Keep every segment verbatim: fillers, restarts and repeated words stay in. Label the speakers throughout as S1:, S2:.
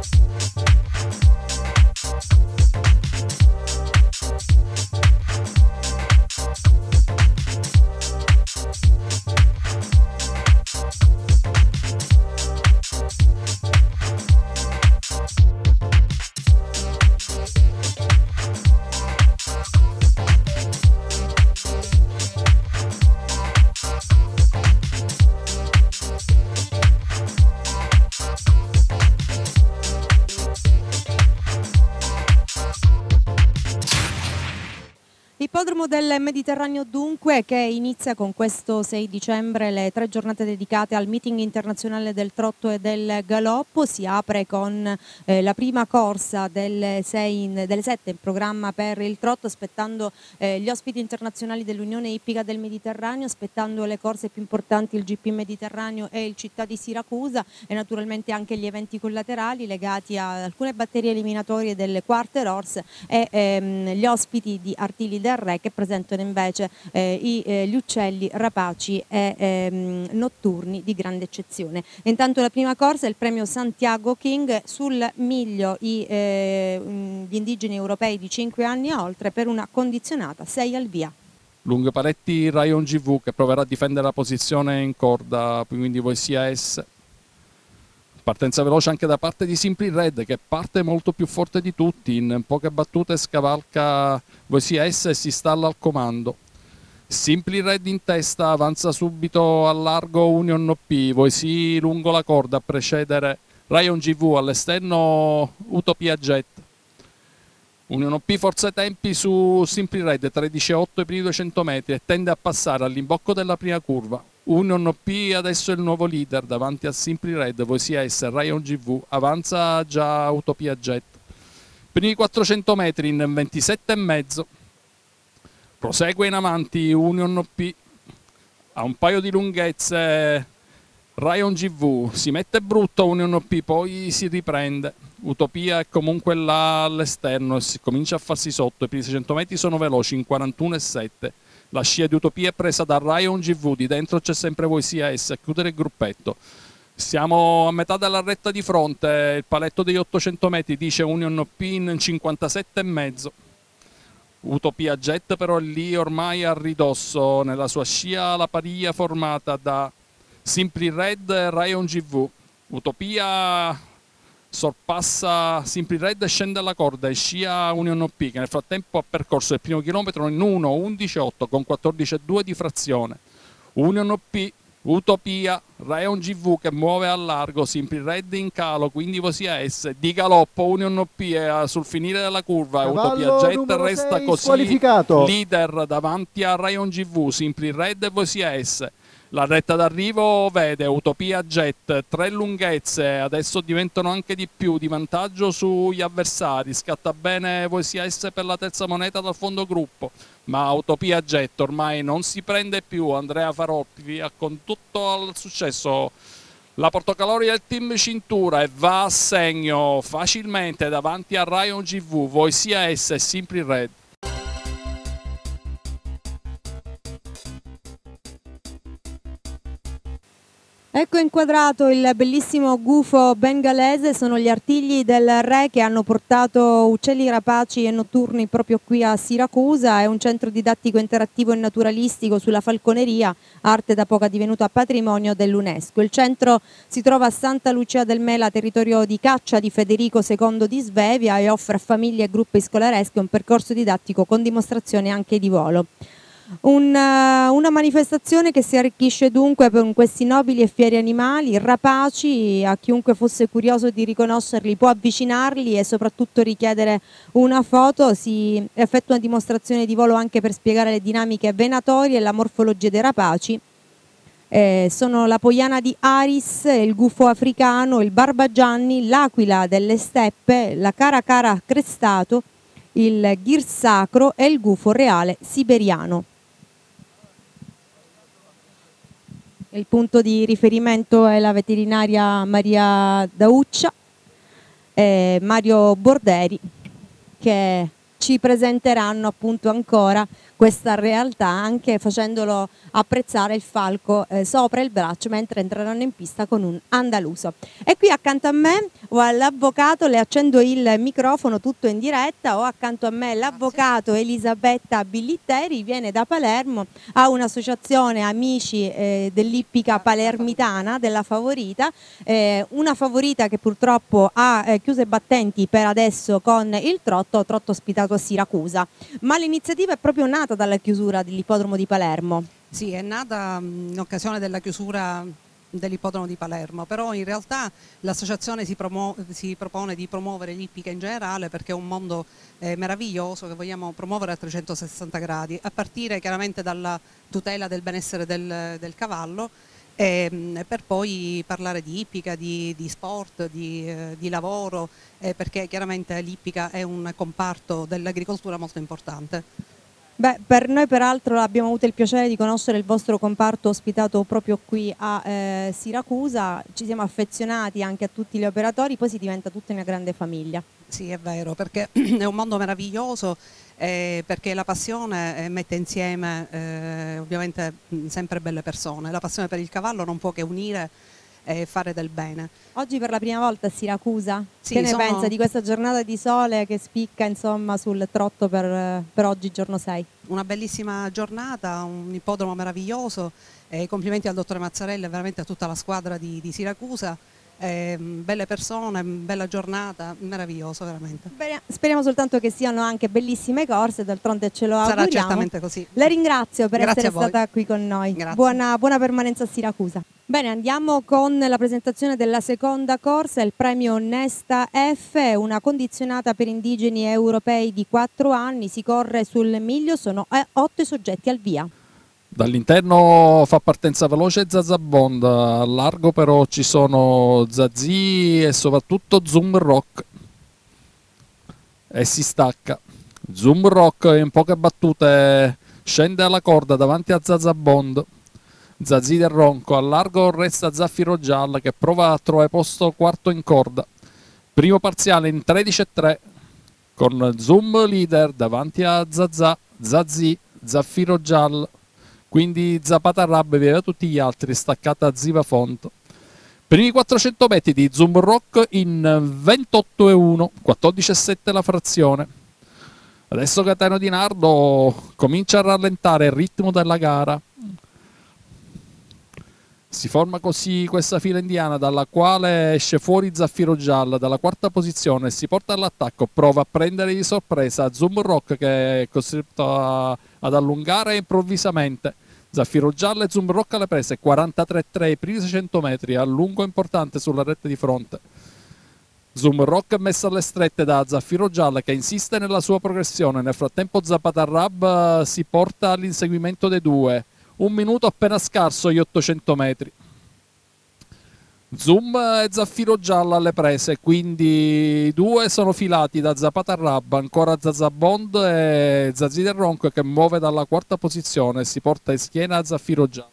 S1: Ippodromo del Mediterraneo dunque, che inizia con questo sei dicembre le tre giornate dedicate al meeting internazionale del trotto e del galoppo. Si apre con eh, la prima corsa delle, sei in, delle sette in programma per il trotto, aspettando eh, gli ospiti internazionali dell'Unione Ippica del Mediterraneo, aspettando le corse più importanti, il G P Mediterraneo e il Città di Siracusa, e naturalmente anche gli eventi collaterali legati a alcune batterie eliminatorie delle Quarter Horse e ehm, gli ospiti di Artili del Re, che presentano invece eh, i, eh, gli uccelli rapaci e ehm, notturni di grande eccezione. Intanto la prima corsa è il premio Santiago King, sul miglio i, eh, gli indigeni europei di cinque anni e oltre, per una condizionata sei al via.
S2: Lungo Paretti Ryan G V, che proverà a difendere la posizione in corda, quindi Voicia S. Partenza veloce anche da parte di Simply Red, che parte molto più forte di tutti, in poche battute scavalca Voicia S e si installa al comando. Simply Red in testa, avanza subito al largo Union O P, Voici lungo la corda a precedere Ryan G V, all'esterno Utopia Jet. Union O P forza tempi su Simply Red, tredici e otto i primi duecento metri, e tende a passare all'imbocco della prima curva. Union O P adesso è il nuovo leader davanti a Simply Red, Voicia S, Ryan G V, avanza già Utopia Jet. Primi quattrocento metri in ventisette e mezzo, prosegue in avanti Union O P, ha un paio di lunghezze Ryan G V, si mette brutto Union O P, poi si riprende. Utopia è comunque là all'esterno e si comincia a farsi sotto, i primi seicento metri sono veloci in quarantuno e sette. La scia di Utopia è presa da Ryan G V, di dentro c'è sempre Voicia S a chiudere il gruppetto. Siamo a metà della retta di fronte, il paletto degli ottocento metri dice Union O P in cinquantasette e mezzo. Utopia Jet però è lì ormai a ridosso, nella sua scia la pariglia formata da Simply Red e Ryan G V. Utopia sorpassa Simply Red e scende alla corda e scia Union O P, che nel frattempo ha percorso il primo chilometro in uno undici otto con quattordici e due di frazione. Union O P, Utopia, Ryan G V che muove a largo, Simply Red in calo, quindi Voicia S, di galoppo Union O P è sul finire della curva, Utopia Jet resta così leader davanti a Ryan G V, Simply Red e Voicia S. La retta d'arrivo vede Utopia Jet, tre lunghezze, adesso diventano anche di più, di vantaggio sugli avversari, scatta bene Voicia S per la terza moneta dal fondo gruppo, ma Utopia Jet ormai non si prende più. Andrea Farolfi ha con tutto al successo la portocalori del team cintura e va a segno facilmente davanti a Ryan G V, Voicia S e Simply Red.
S1: Ecco inquadrato il bellissimo gufo bengalese, sono gli Artigli del Re che hanno portato uccelli rapaci e notturni proprio qui a Siracusa. È un centro didattico interattivo e naturalistico sulla falconeria, arte da poco divenuta patrimonio dell'UNESCO. Il centro si trova a Santa Lucia del Mela, territorio di caccia di Federico secondo di Svevia, e offre a famiglie e gruppi scolareschi un percorso didattico con dimostrazione anche di volo. Una, una manifestazione che si arricchisce dunque con questi nobili e fieri animali rapaci. A chiunque fosse curioso di riconoscerli può avvicinarli e soprattutto richiedere una foto. Si effettua una dimostrazione di volo anche per spiegare le dinamiche venatorie e la morfologia dei rapaci. Eh, sono la poiana di Aris, il gufo africano, il barbagianni, l'aquila delle steppe, la caracara crestato, il ghir sacro e il gufo reale siberiano. Il punto di riferimento è la veterinaria Maria Dauccia e Mario Borderi, che ci presenteranno appunto ancora questa realtà, anche facendolo apprezzare il falco eh, sopra il braccio mentre entreranno in pista con un andaluso. E qui accanto a me ho l'avvocato, le accendo il microfono tutto in diretta, ho accanto a me l'avvocato Elisabetta Billitteri, viene da Palermo, ha un'associazione amici eh, dell'ippica palermitana, della Favorita, eh, una Favorita che purtroppo ha eh, chiuso i battenti per adesso con il trotto, trotto ospitato a Siracusa, ma l'iniziativa è proprio nata dalla chiusura dell'ippodromo di Palermo.
S3: Sì, è nata in occasione della chiusura dell'ippodromo di Palermo, però in realtà l'associazione si, si propone di promuovere l'ippica in generale perché è un mondo eh, meraviglioso che vogliamo promuovere a trecentosessanta gradi, a partire chiaramente dalla tutela del benessere del, del cavallo, e, per poi parlare di ippica, di, di sport, di, eh, di lavoro, eh, perché chiaramente l'ippica è un comparto dell'agricoltura molto importante.
S1: Beh, per noi peraltro abbiamo avuto il piacere di conoscere il vostro comparto ospitato proprio qui a eh, Siracusa, ci siamo affezionati anche a tutti gli operatori, poi si diventa tutta una grande famiglia.
S3: Sì, è vero, perché è un mondo meraviglioso, eh, perché la passione eh, mette insieme eh, ovviamente sempre belle persone, la passione per il cavallo non può che unire e fare del bene.
S1: Oggi per la prima volta a Siracusa,
S3: sì,
S1: che ne
S3: sono...
S1: pensa di questa giornata di sole che spicca insomma sul trotto per, per oggi, giorno sei?
S3: Una bellissima giornata, un ippodromo meraviglioso, eh, complimenti al dottore Mazzarella e veramente a tutta la squadra di, di Siracusa. Eh, belle persone, bella giornata, meraviglioso veramente.
S1: Bene, speriamo soltanto che siano anche bellissime corse, d'altronde ce lo auguriamo.
S3: Sarà certamente così.
S1: Le ringrazio per
S3: Grazie
S1: essere stata qui con noi. Buona, buona permanenza a Siracusa. Bene, andiamo con la presentazione della seconda corsa, il premio Nesta F, una condizionata per indigeni europei di quattro anni, si corre sul miglio, sono otto i soggetti al via.
S2: Dall'interno fa partenza veloce Zazabond, a largo però ci sono Zazie e soprattutto Zoom Rock e si stacca. Zoom Rock in poche battute scende alla corda davanti a Zazabond. Zazie del Ronco, a largo resta Zaffiro Gialla che prova a trovare posto quarto in corda. Primo parziale in tredici e tre con Zoom leader davanti a Zazà, Zazie, Zaffiro Gialla. Quindi Zapata Rab via tutti gli altri, staccata a Ziva Font. Primi quattrocento metri di Zoom Rock in ventotto e uno, quattordici e sette la frazione. Adesso Cateno Di Nardo comincia a rallentare il ritmo della gara. Si forma così questa fila indiana dalla quale esce fuori Zaffiro Gialla dalla quarta posizione, si porta all'attacco, prova a prendere di sorpresa Zoom Rock che è costretto a, ad allungare improvvisamente. Zaffiro Gialla e Zoom Rock alle prese, quarantatré e tre i primi seicento metri, allungo importante sulla rete di fronte. Zoom Rock è messo alle strette da Zaffiro Gialla che insiste nella sua progressione, nel frattempo Zapata Rab si porta all'inseguimento dei due. Un minuto appena scarso gli ottocento metri. Zoom e Zaffiro Gialla alle prese, quindi i due sono filati da Zapata Rab, ancora Zazabond e Zazie del Ronco che muove dalla quarta posizione e si porta in schiena a Zaffiro Gialla.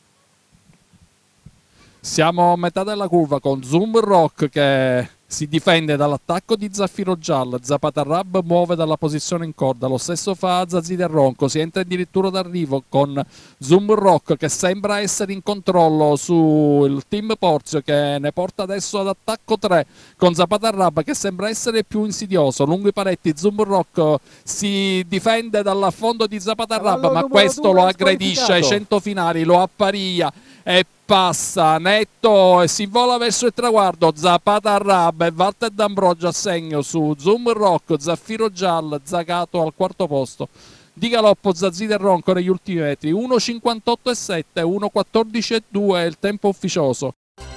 S2: Siamo a metà della curva con Zoom Rock che si difende dall'attacco di Zaffiro Gialla, Zapata Rab muove dalla posizione in corda, lo stesso fa Zazie del Ronco, si entra addirittura d'arrivo con Zoom Rock che sembra essere in controllo sul team Porzio che ne porta adesso ad attacco tre con Zapata Rab che sembra essere più insidioso, lungo i paletti Zoom Rock si difende dall'affondo di Zapata Rab ma questo lo aggredisce ai cento finali, lo apparia e passa netto e si vola verso il traguardo. Zapata Rab e Walter D'Ambrogio a segno su Zoom Rock, Zaffiro Gialla, Zagato al quarto posto. Di galoppo Zazie del Ronco negli ultimi metri, uno cinquantotto e sette, uno quattordici e due è il tempo ufficioso.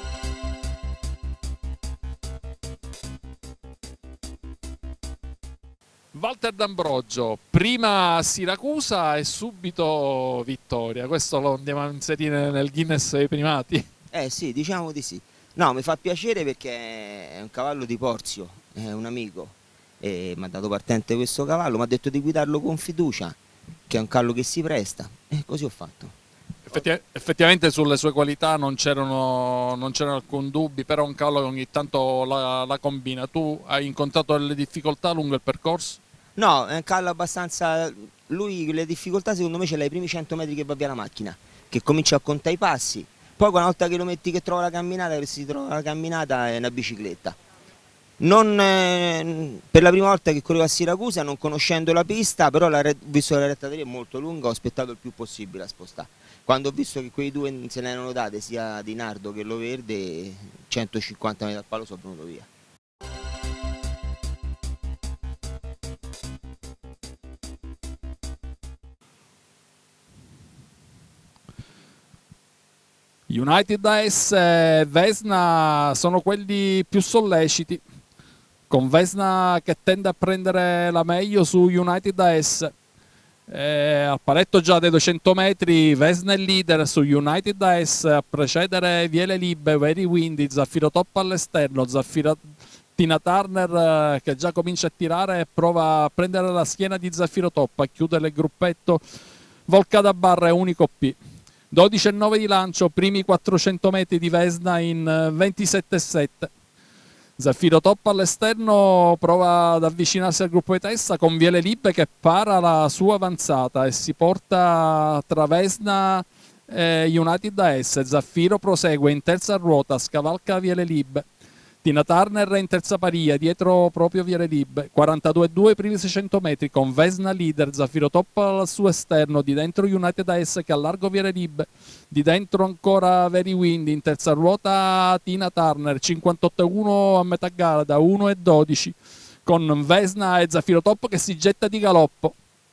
S2: Walter D'Ambrogio, prima Siracusa e subito vittoria. Questo lo andiamo a inserire nel Guinness dei primati?
S4: Eh sì, diciamo di sì. No, mi fa piacere perché è un cavallo di Porzio, è un amico. E mi ha dato partente questo cavallo, mi ha detto di guidarlo con fiducia, che è un cavallo che si presta. E così ho fatto.
S2: Effettiv effettivamente sulle sue qualità non c'erano non c'erano alcun dubbi, però è un cavallo che ogni tanto la, la combina. Tu hai incontrato delle difficoltà lungo il percorso?
S4: No, è un cavallo abbastanza... Lui le difficoltà secondo me ce l'ha i primi cento metri che va via la macchina, che comincia a contare i passi, poi una volta che lo metti che trova la camminata, che si trova la camminata è una bicicletta. Non, eh, per la prima volta che correvo a Siracusa, non conoscendo la pista, però la, visto che la retta è molto lunga, ho aspettato il più possibile a spostare. Quando ho visto che quei due se ne erano date, sia Di Nardo che Lo Verde, centocinquanta metri dal palo sono venuto via.
S2: United A S e Vesna sono quelli più solleciti, con Vesna che tende a prendere la meglio su United A S. Eh, al paletto già dei duecento metri Vesna è leader su United A S, a precedere Viele Libbe, Very Windy, Zaffiro Top all'esterno, Zaffiro Tina Turner eh, che già comincia a tirare e prova a prendere la schiena di Zaffiro Top, a chiudere il gruppetto Volca da Barra e Unico P. dodici e nove di lancio, primi quattrocento metri di Vesna in ventisette e sette. Zaffiro Top all'esterno prova ad avvicinarsi al gruppo di testa con Viele Libbe che para la sua avanzata e si porta tra Vesna e United A S. Zaffiro prosegue in terza ruota, scavalca Viele Libbe. Tina Turner in terza paria, dietro proprio Viele Libbe. quarantadue e due i primi seicento metri con Vesna leader, Zaffiro Top al suo esterno, di dentro United A S che allargo Viele Libbe, di dentro ancora Very Windy, in terza ruota Tina Turner, cinquantotto e uno a metà gara da uno e dodici con Vesna e Zaffiro Top che si getta di galoppo.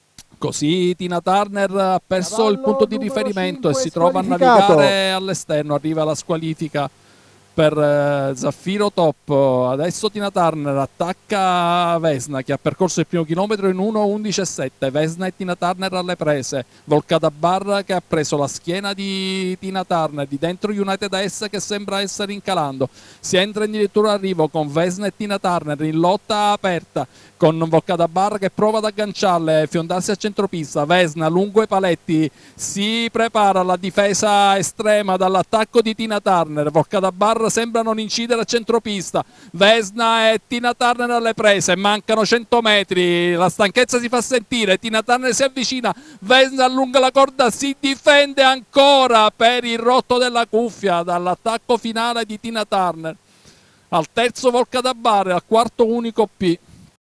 S2: Così Tina Turner ha perso
S5: Cavallo
S2: il punto di riferimento e si trova a navigare all'esterno, arriva la squalifica per eh, Zaffiro Top. Adesso Tina Turner attacca Vesna che ha percorso il primo chilometro in uno undici e sette. Vesna e Tina Turner alle prese, Volcata Barra che ha preso la schiena di Tina Turner, di dentro United A S che sembra essere incalando, si entra addirittura arrivo con Vesna e Tina Turner in lotta aperta con Volcata Barra che prova ad agganciarle, fiondarsi a centropista. Vesna lungo i paletti si prepara alla difesa estrema dall'attacco di Tina Turner. Volcata Barra sembra non incidere a centropista. Vesna e Tina Turner alle prese, mancano cento metri, la stanchezza si fa sentire, Tina Turner si avvicina, Vesna allunga la corda, si difende ancora per il rotto della cuffia dall'attacco finale di Tina Turner. Al terzo Volcata Barra, al quarto Unico P.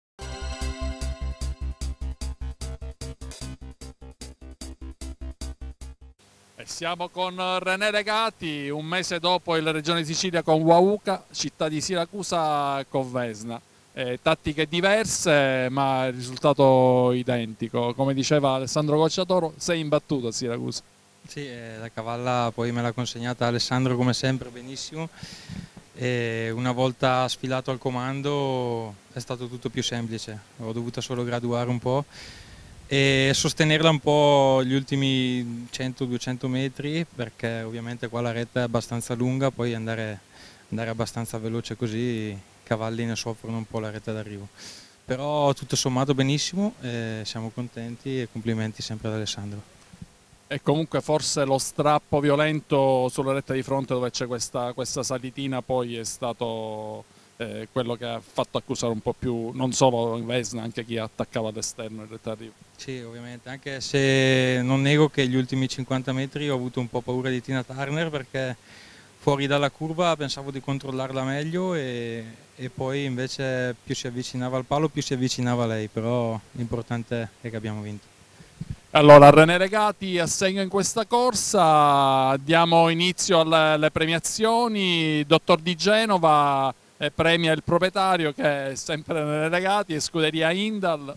S2: E siamo con René Regati, un mese dopo il Regione Sicilia con Wauca, città di Siracusa con Vesna. Eh, tattiche diverse ma il risultato identico. Come diceva Alessandro Cocciatoro, sei imbattuto a Siracusa.
S6: Sì, eh, la cavalla poi me l'ha consegnata Alessandro come sempre benissimo. E una volta sfilato al comando è stato tutto più semplice, ho dovuto solo graduare un po' e sostenerla un po' gli ultimi cento duecento metri, perché ovviamente qua la retta è abbastanza lunga, poi andare, andare abbastanza veloce così i cavalli ne soffrono un po' la retta d'arrivo. Però tutto sommato benissimo, e siamo contenti e complimenti sempre ad Alessandro.
S2: E comunque forse lo strappo violento sulla retta di fronte dove c'è questa, questa salitina poi è stato eh, quello che ha fatto accusare un po' più, non solo Vesna, anche chi attaccava all'esterno in retta d'arrivo.
S6: Sì, ovviamente, anche se non nego che gli ultimi cinquanta metri ho avuto un po' paura di Tina Turner, perché fuori dalla curva pensavo di controllarla meglio e, e poi invece più si avvicinava al palo più si avvicinava a lei, però l'importante è che abbiamo vinto.
S2: Allora, René Regati assegno in questa corsa, diamo inizio alle, alle premiazioni. Dottor Di Genova eh, premia il proprietario che è sempre René Regati e Scuderia Indal.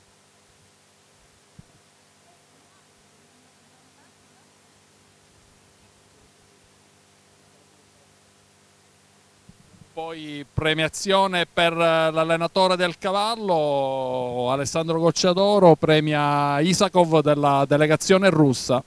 S2: Poi premiazione per l'allenatore del cavallo, Alessandro Cocciadoro premia Isakov della delegazione russa.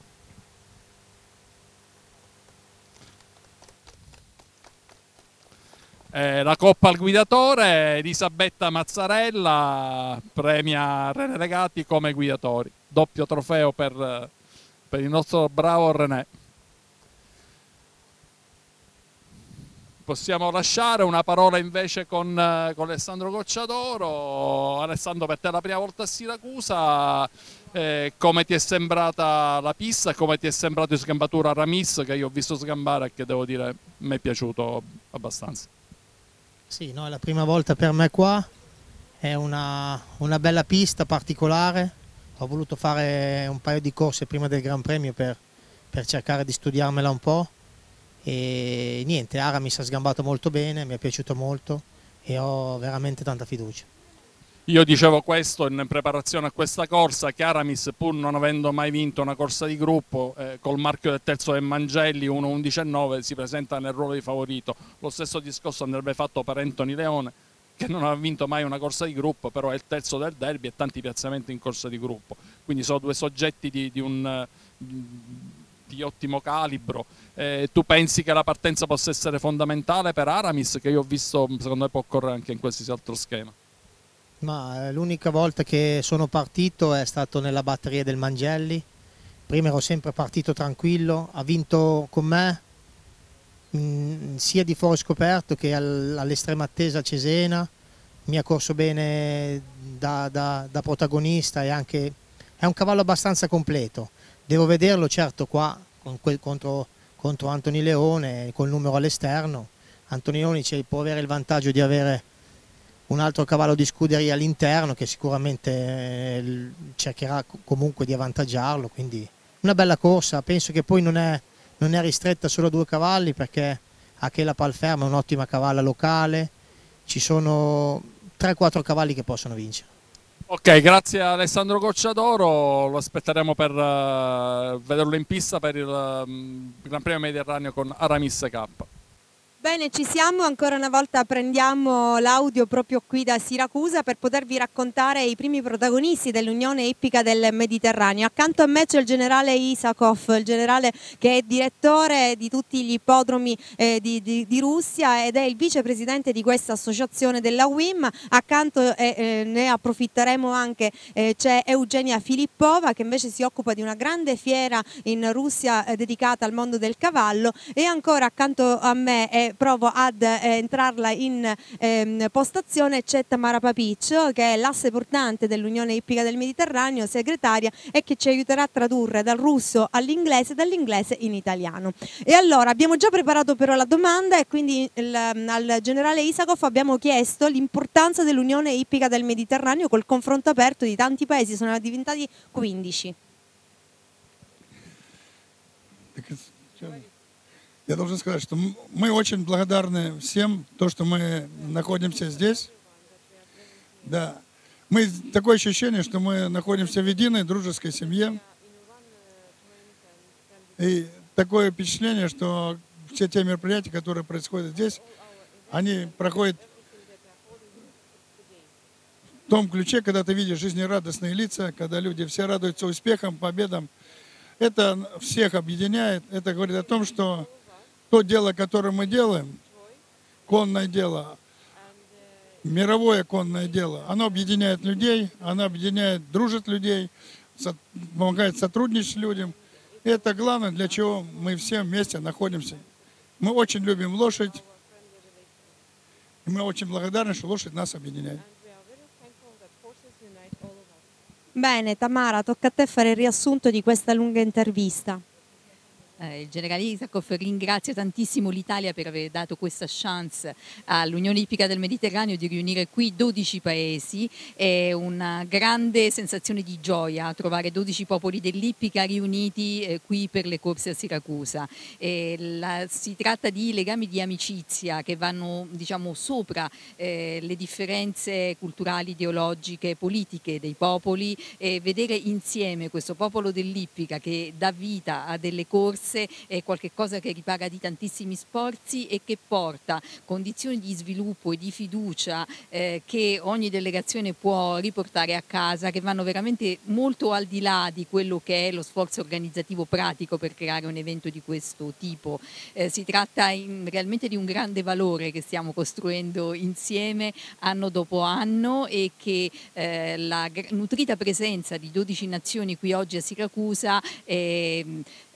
S2: Eh, la coppa al guidatore, Elisabetta Mazzarella premia René Regati come guidatori. Doppio trofeo per, per il nostro bravo René. possiamo lasciare. Una parola invece con, con Alessandro Gocciadoro. Alessandro, per te è la prima volta a Siracusa, eh, come ti è sembrata la pista, come ti è sembrato il sgambatura Aramis, che io ho visto sgambare e che devo dire mi è piaciuto abbastanza?
S5: Sì, no, è la prima volta per me qua, è una, una bella pista particolare, ho voluto fare un paio di corse prima del Gran Premio per, per cercare di studiarmela un po'. E niente, Aramis ha sgambato molto bene, mi è piaciuto molto e ho veramente tanta fiducia.
S2: Io dicevo questo in preparazione a questa corsa, che Aramis, pur non avendo mai vinto una corsa di gruppo, eh, col marchio del terzo del Mangelli uno undici e nove si presenta nel ruolo di favorito. Lo stesso discorso andrebbe fatto per Anthony Leone, che non ha vinto mai una corsa di gruppo, però è il terzo del derby e tanti piazzamenti in corsa di gruppo. Quindi sono due soggetti di, di un... di ottimo calibro. Eh, tu pensi che la partenza possa essere fondamentale per Aramis, che io ho visto secondo me può correre anche in qualsiasi altro schema?
S5: Ma l'unica volta che sono partito è stato nella batteria del Mangelli, prima ero sempre partito tranquillo, ha vinto con me mh, sia di foro scoperto che al, all'estrema attesa Cesena, mi ha corso bene da, da, da protagonista e anche è un cavallo abbastanza completo. Devo vederlo certo qua con quel, contro, contro Anthony Leone col numero all'esterno. Anthony Leone può avere il vantaggio di avere un altro cavallo di scuderia all'interno che sicuramente eh, cercherà comunque di avvantaggiarlo, quindi una bella corsa. Penso che poi non è, non è ristretta solo a due cavalli, perché Achela Palferma è un'ottima cavalla locale, ci sono tre quattro cavalli che possono vincere.
S2: Ok, grazie a Alessandro Gocciadoro, lo aspetteremo per uh, vederlo in pista per il um, Gran Premio Mediterraneo con Aramis K.
S1: Bene, ci siamo, ancora una volta prendiamo l'audio proprio qui da Siracusa per potervi raccontare i primi protagonisti dell'Unione Ippica del Mediterraneo. Accanto a me c'è il generale Isakov, il generale che è direttore di tutti gli ippodromi eh, di, di, di Russia ed è il vicepresidente di questa associazione della U I M. Accanto eh, eh, ne approfitteremo anche, eh, c'è Eugenia Filippova che invece si occupa di una grande fiera in Russia eh, dedicata al mondo del cavallo, e ancora accanto a me è provo ad eh, entrarla in eh, postazione c'è Tamara Papiccio, che è l'asse portante dell'Unione Ippica del Mediterraneo, segretaria, e che ci aiuterà a tradurre dal russo all'inglese, dall'inglese in italiano. E allora abbiamo già preparato però la domanda e quindi il, al generale Isakov abbiamo chiesto l'importanza dell'Unione Ippica del Mediterraneo col confronto aperto di tanti paesi, sono diventati quindici.
S7: Я должен сказать, что мы очень благодарны всем, то, что мы находимся здесь. Да. Мы, такое ощущение, что мы находимся в единой дружеской семье. И такое впечатление, что все те мероприятия, которые происходят здесь, они проходят в том ключе, когда ты видишь жизнерадостные лица, когда люди все радуются успехам, победам. Это всех объединяет. Это говорит о том, что то дело, которое мы делаем, конное дело, мировое конное дело, оно объединяет людей, оно объединяет, дружит людей, помогает сотрудничать людям. И это главное, для чего мы все вместе находимся. Мы очень любим лошадь, и мы очень благодарны, что лошадь нас объединяет.
S1: Bene, Tamara, tocca a te fare il riassunto di questa lunga intervista.
S8: Eh, il generale Isakov ringrazia tantissimo l'Italia per aver dato questa chance all'Unione Ippica del Mediterraneo di riunire qui dodici paesi. È una grande sensazione di gioia trovare dodici popoli dell'Ippica riuniti eh, qui per le corse a Siracusa. E la, si tratta di legami di amicizia che vanno, diciamo, sopra eh, le differenze culturali, ideologiche, politiche dei popoli, e vedere insieme questo popolo dell'Ippica che dà vita a delle corse è qualcosa che ripaga di tantissimi sforzi e che porta condizioni di sviluppo e di fiducia eh, che ogni delegazione può riportare a casa, che vanno veramente molto al di là di quello che è lo sforzo organizzativo pratico per creare un evento di questo tipo. Eh, si tratta in, realmente di un grande valore che stiamo costruendo insieme anno dopo anno, e che eh, la nutrita presenza di dodici nazioni qui oggi a Siracusa è,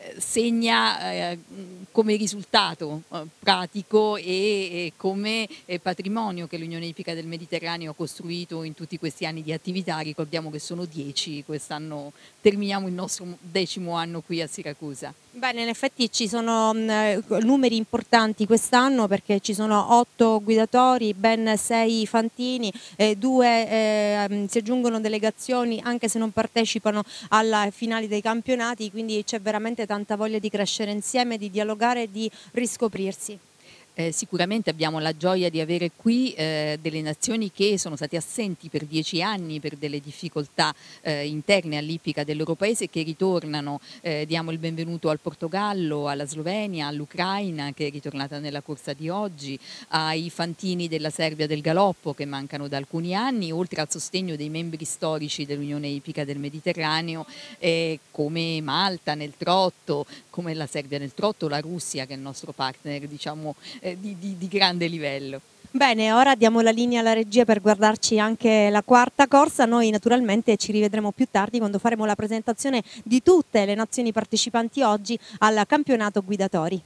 S8: segna eh, come risultato eh, pratico e, e come eh, patrimonio che l'Unione Ippica del Mediterraneo ha costruito in tutti questi anni di attività. Ricordiamo che sono dieci, quest'anno terminiamo il nostro decimo anno qui a Siracusa.
S1: Bene, in effetti ci sono mh, numeri importanti quest'anno, perché ci sono otto guidatori, ben sei fantini, eh, due eh, si aggiungono delegazioni anche se non partecipano alla finale dei campionati, quindi c'è veramente tanta voglia di crescere insieme, di dialogare e di riscoprirsi.
S8: Eh, sicuramente abbiamo la gioia di avere qui eh, delle nazioni che sono state assenti per dieci anni per delle difficoltà eh, interne all'ippica del loro paese, che ritornano. Eh, diamo il benvenuto al Portogallo, alla Slovenia, all'Ucraina che è ritornata nella corsa di oggi, ai fantini della Serbia del galoppo che mancano da alcuni anni, oltre al sostegno dei membri storici dell'Unione Ippica del Mediterraneo eh, come Malta nel trotto, come la Serbia nel trotto, la Russia che è il nostro partner, diciamo, Di, di, di grande livello.
S1: Bene, ora diamo la linea alla regia per guardarci anche la quarta corsa. Noi naturalmente ci rivedremo più tardi quando faremo la presentazione di tutte le nazioni partecipanti oggi al campionato guidatori.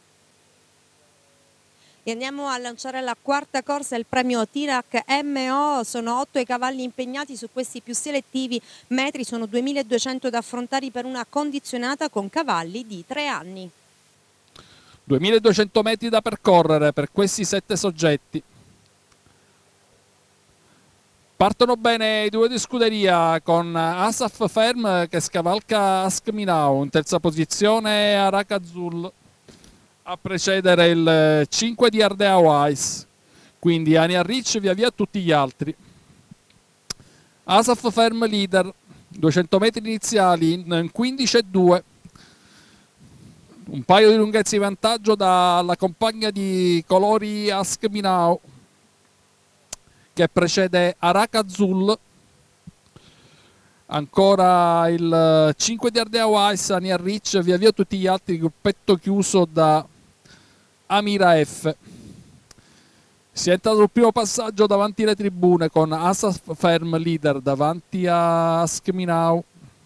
S1: E andiamo a lanciare la quarta corsa, il premio Tirac M O. Sono otto i cavalli impegnati su questi più selettivi metri, sono duemiladuecento da affrontare per una condizionata con cavalli di tre anni.
S2: duemiladuecento metri da percorrere per questi sette soggetti. Partono bene i due di scuderia con Asaf Ferm che scavalca Ask Minau, in terza posizione Arak Azul a precedere il cinque di Ardea Wise, quindi Ania Rich via via tutti gli altri. Asaf Ferm leader, duecento metri iniziali in quindici e due. Un paio di lunghezze di vantaggio dalla compagna di colori Ask Minau che precede Arak Azul. Ancora il cinque di Ardea Wise, Ania Rich, via via tutti gli altri, gruppetto chiuso da Amira F. Si è entrato sul primo passaggio davanti alle tribune con Asaf Ferm leader davanti a Ask Minau.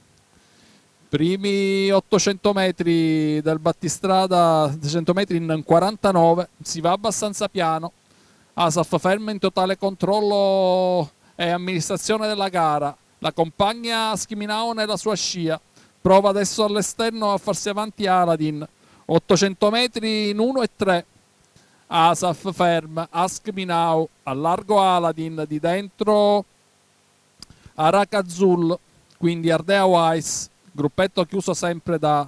S2: Primi ottocento metri del battistrada, settecento metri in quarantanove, si va abbastanza piano. Asaf Ferm in totale controllo e amministrazione della gara. La compagna Ask Minau nella sua scia. Prova adesso all'esterno a farsi avanti Aladin. ottocento metri in uno e tre. Asaf Ferm, Ask Minau, a largo Aladin, di dentro Arak Azul, quindi Ardea Wise. Gruppetto chiuso sempre da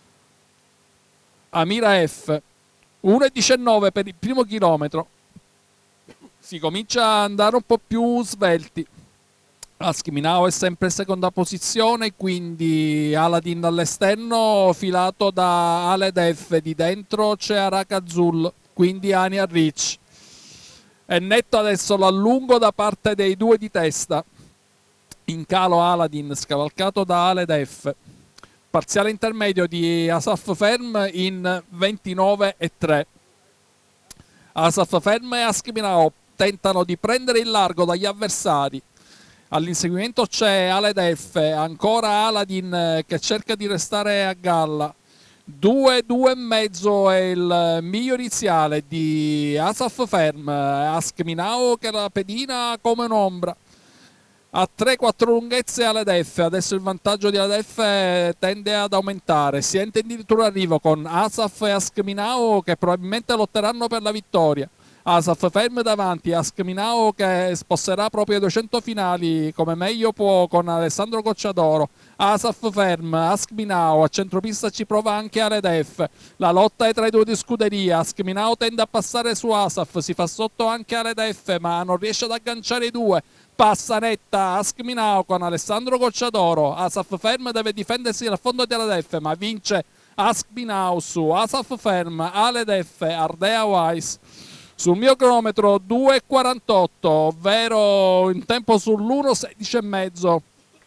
S2: Amira F. uno e diciannove per il primo chilometro. Si comincia ad andare un po' più svelti. Ask Minau è sempre in seconda posizione, quindi Aladin all'esterno filato da Aled F. Di dentro c'è Arak Azul, quindi Ania Rich. È netto adesso l'allungo da parte dei due di testa. In calo Aladin scavalcato da Aled F. Parziale intermedio di Asaf Ferm in ventinove e tre. Asaf Ferm e Ask Minau tentano di prendere il largo dagli avversari. All'inseguimento c'è Aled F, ancora Aladin che cerca di restare a galla. due, due e mezzo è il miglio iniziale di Asaf Ferm. Ask Minau che la pedina come un'ombra. A tre quattro lunghezze Aled F, adesso il vantaggio di Aled F tende ad aumentare, si è addirittura arrivo con Asaf e Ask Minau che probabilmente lotteranno per la vittoria. Asaf Ferm davanti, Ask Minau che sposserà proprio i duecento finali come meglio può con Alessandro Gocciadoro. Asaf Ferm, Ask Minau, a centropista ci prova anche Aled F. La lotta è tra i due di scuderia, Ask Minau tende a passare su Asaf, si fa sotto anche Aled F ma non riesce ad agganciare i due. Passa netta Ask Minau con Alessandro Gocciadoro. Asaf Ferm deve difendersi dal fondo di Aled F ma vince Ask Minau su Asaf Ferm, Aled F, Ardea Wise. Sul mio cronometro due e quarantotto, ovvero in tempo sull'uno sedici e mezzo.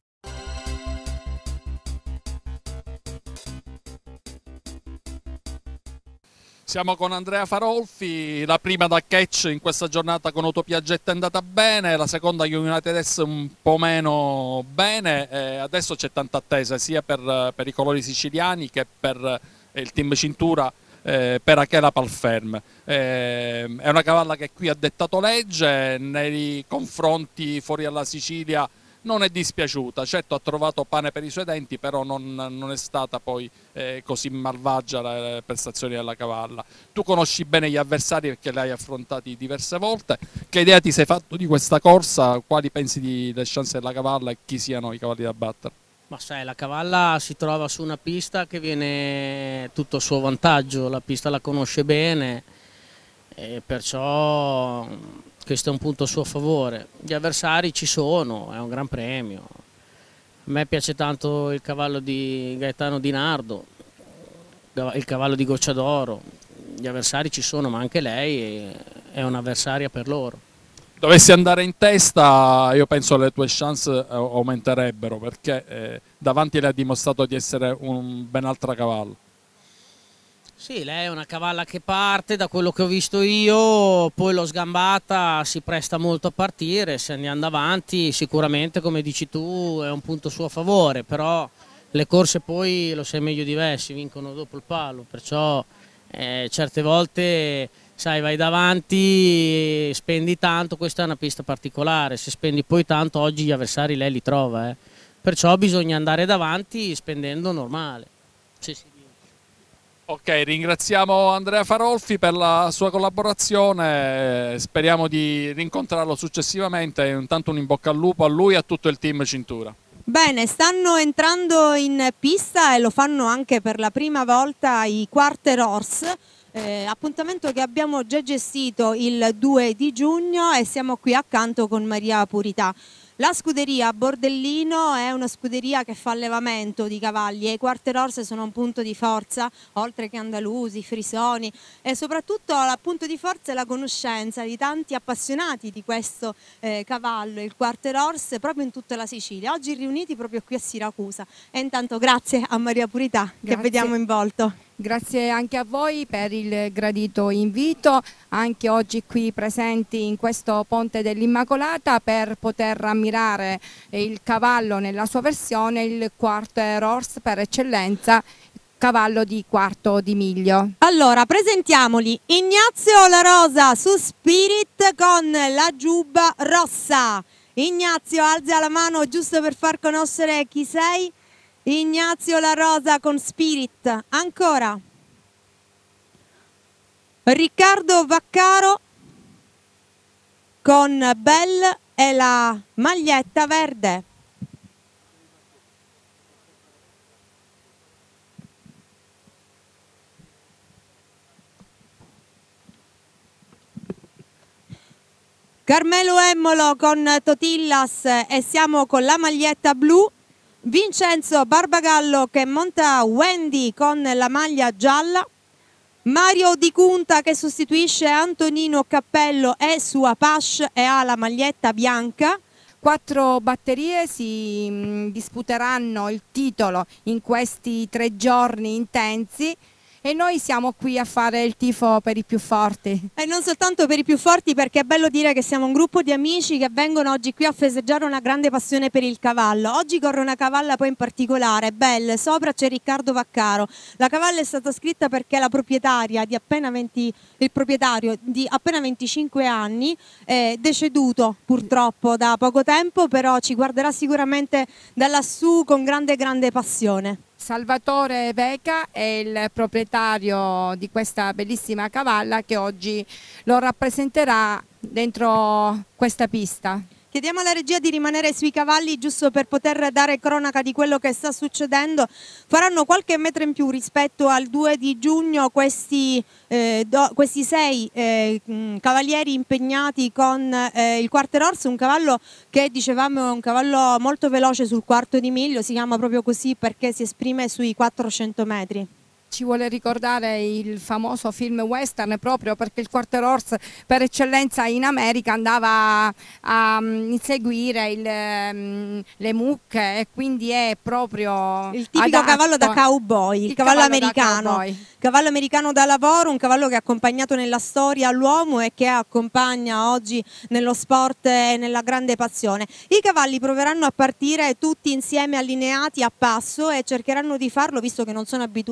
S2: Siamo con Andrea Farolfi, la prima da catch in questa giornata con Utopia Jet è andata bene, la seconda United S un po' meno bene, e adesso c'è tanta attesa sia per, per i colori siciliani che per il team Cintura eh, per Achela Palferm. Eh, è una cavalla che qui ha dettato legge, nei confronti fuori alla Sicilia non è dispiaciuta, certo ha trovato pane per i suoi denti, però non, non è stata poi eh, così malvagia le prestazioni della cavalla. Tu conosci bene gli avversari perché li hai affrontati diverse volte, che idea ti sei fatto di questa corsa, quali pensi delle chance della cavalla e chi siano i cavalli da battere?
S9: Ma sai, la cavalla si trova su una pista che viene tutto a suo vantaggio, la pista la conosce bene e perciò questo è un punto a suo favore. Gli avversari ci sono, è un gran premio. A me piace tanto il cavallo di Gaetano Di Nardo, il cavallo di Gocciadoro. Gli avversari ci sono, ma anche lei è un'avversaria per loro.
S2: Dovessi andare in testa, io penso che le tue chance aumenterebbero, perché eh, davanti le ha dimostrato di essere un ben altra cavalla.
S9: Sì, lei è una cavalla che parte, da quello che ho visto io, poi l'ho sgambata, si presta molto a partire, se andiamo avanti sicuramente, come dici tu, è un punto a suo favore, però le corse poi lo sai meglio di me, si vincono dopo il palo, perciò eh, certe volte sai vai davanti, spendi tanto, questa è una pista particolare, se spendi poi tanto oggi gli avversari lei li trova, eh. Perciò bisogna andare davanti spendendo normale. Sì, sì.
S2: Ok, ringraziamo Andrea Farolfi per la sua collaborazione, speriamo di rincontrarlo successivamente, intanto un in bocca al lupo a lui e a tutto il team Cintura.
S1: Bene, stanno entrando in pista e lo fanno anche per la prima volta i Quarter Horse, eh, appuntamento che abbiamo già gestito il due di giugno e siamo qui accanto con Maria Purità. La scuderia Bordellino è una scuderia che fa allevamento di cavalli e i Quarter Horse sono un punto di forza, oltre che andalusi, frisoni, e soprattutto il punto di forza è la conoscenza di tanti appassionati di questo eh, cavallo, il Quarter Horse, proprio in tutta la Sicilia, oggi riuniti proprio qui a Siracusa. E intanto grazie a Maria Purità,
S10: Grazie.
S1: che vediamo in volto.
S10: Grazie anche a voi per il gradito invito, anche oggi qui presenti in questo Ponte dell'Immacolata per poter ammirare il cavallo nella sua versione, il Quarter Horse per eccellenza, cavallo di quarto di miglio.
S1: Allora, presentiamoli. Ignazio La Rosa su Spirit con la giubba rossa. Ignazio, alza la mano giusto per far conoscere chi sei. Ignazio La Rosa con Spirit. Ancora Riccardo Vaccaro con Bell e la maglietta verde. Carmelo Emmolo con Totillas e siamo con la maglietta blu. Vincenzo Barbagallo che monta Wendy con la maglia gialla, Mario Di Cunta che sostituisce Antonino Cappello e su Apache e ha la maglietta bianca.
S10: Quattro batterie si mh, disputeranno il titolo in questi tre giorni intensi e noi siamo qui a fare il tifo per i più forti.
S1: E non soltanto per i più forti, perché è bello dire che siamo un gruppo di amici che vengono oggi qui a festeggiare una grande passione per il cavallo. Oggi corre una cavalla poi in particolare, Belle, sopra c'è Riccardo Vaccaro. La cavalla è stata scritta perché la proprietaria di appena venti, il proprietario di appena venticinque anni è deceduto purtroppo da poco tempo, però ci guarderà sicuramente da lassù con grande grande passione.
S10: Salvatore Veca è il proprietario di questa bellissima cavalla che oggi lo rappresenterà dentro questa pista.
S1: Chiediamo alla regia di rimanere sui cavalli giusto per poter dare cronaca di quello che sta succedendo. Faranno qualche metro in più rispetto al due di giugno questi, eh, do, questi sei eh, cavalieri impegnati con eh, il Quarter Horse, un cavallo che dicevamo è un cavallo molto veloce sul quarto di miglio, si chiama proprio così perché si esprime sui quattrocento metri.
S10: Ci vuole ricordare il famoso film western proprio perché il Quarter Horse per eccellenza in America andava a um, inseguire il, um, le mucche e quindi è proprio
S1: il tipico adatto. cavallo da cowboy, il, il cavallo, cavallo americano, cowboy. cavallo americano da lavoro, un cavallo che ha accompagnato nella storia l'uomo e che accompagna oggi nello sport e nella grande passione. I cavalli proveranno a partire tutti insieme allineati a passo e cercheranno di farlo, visto che non sono abituati a partire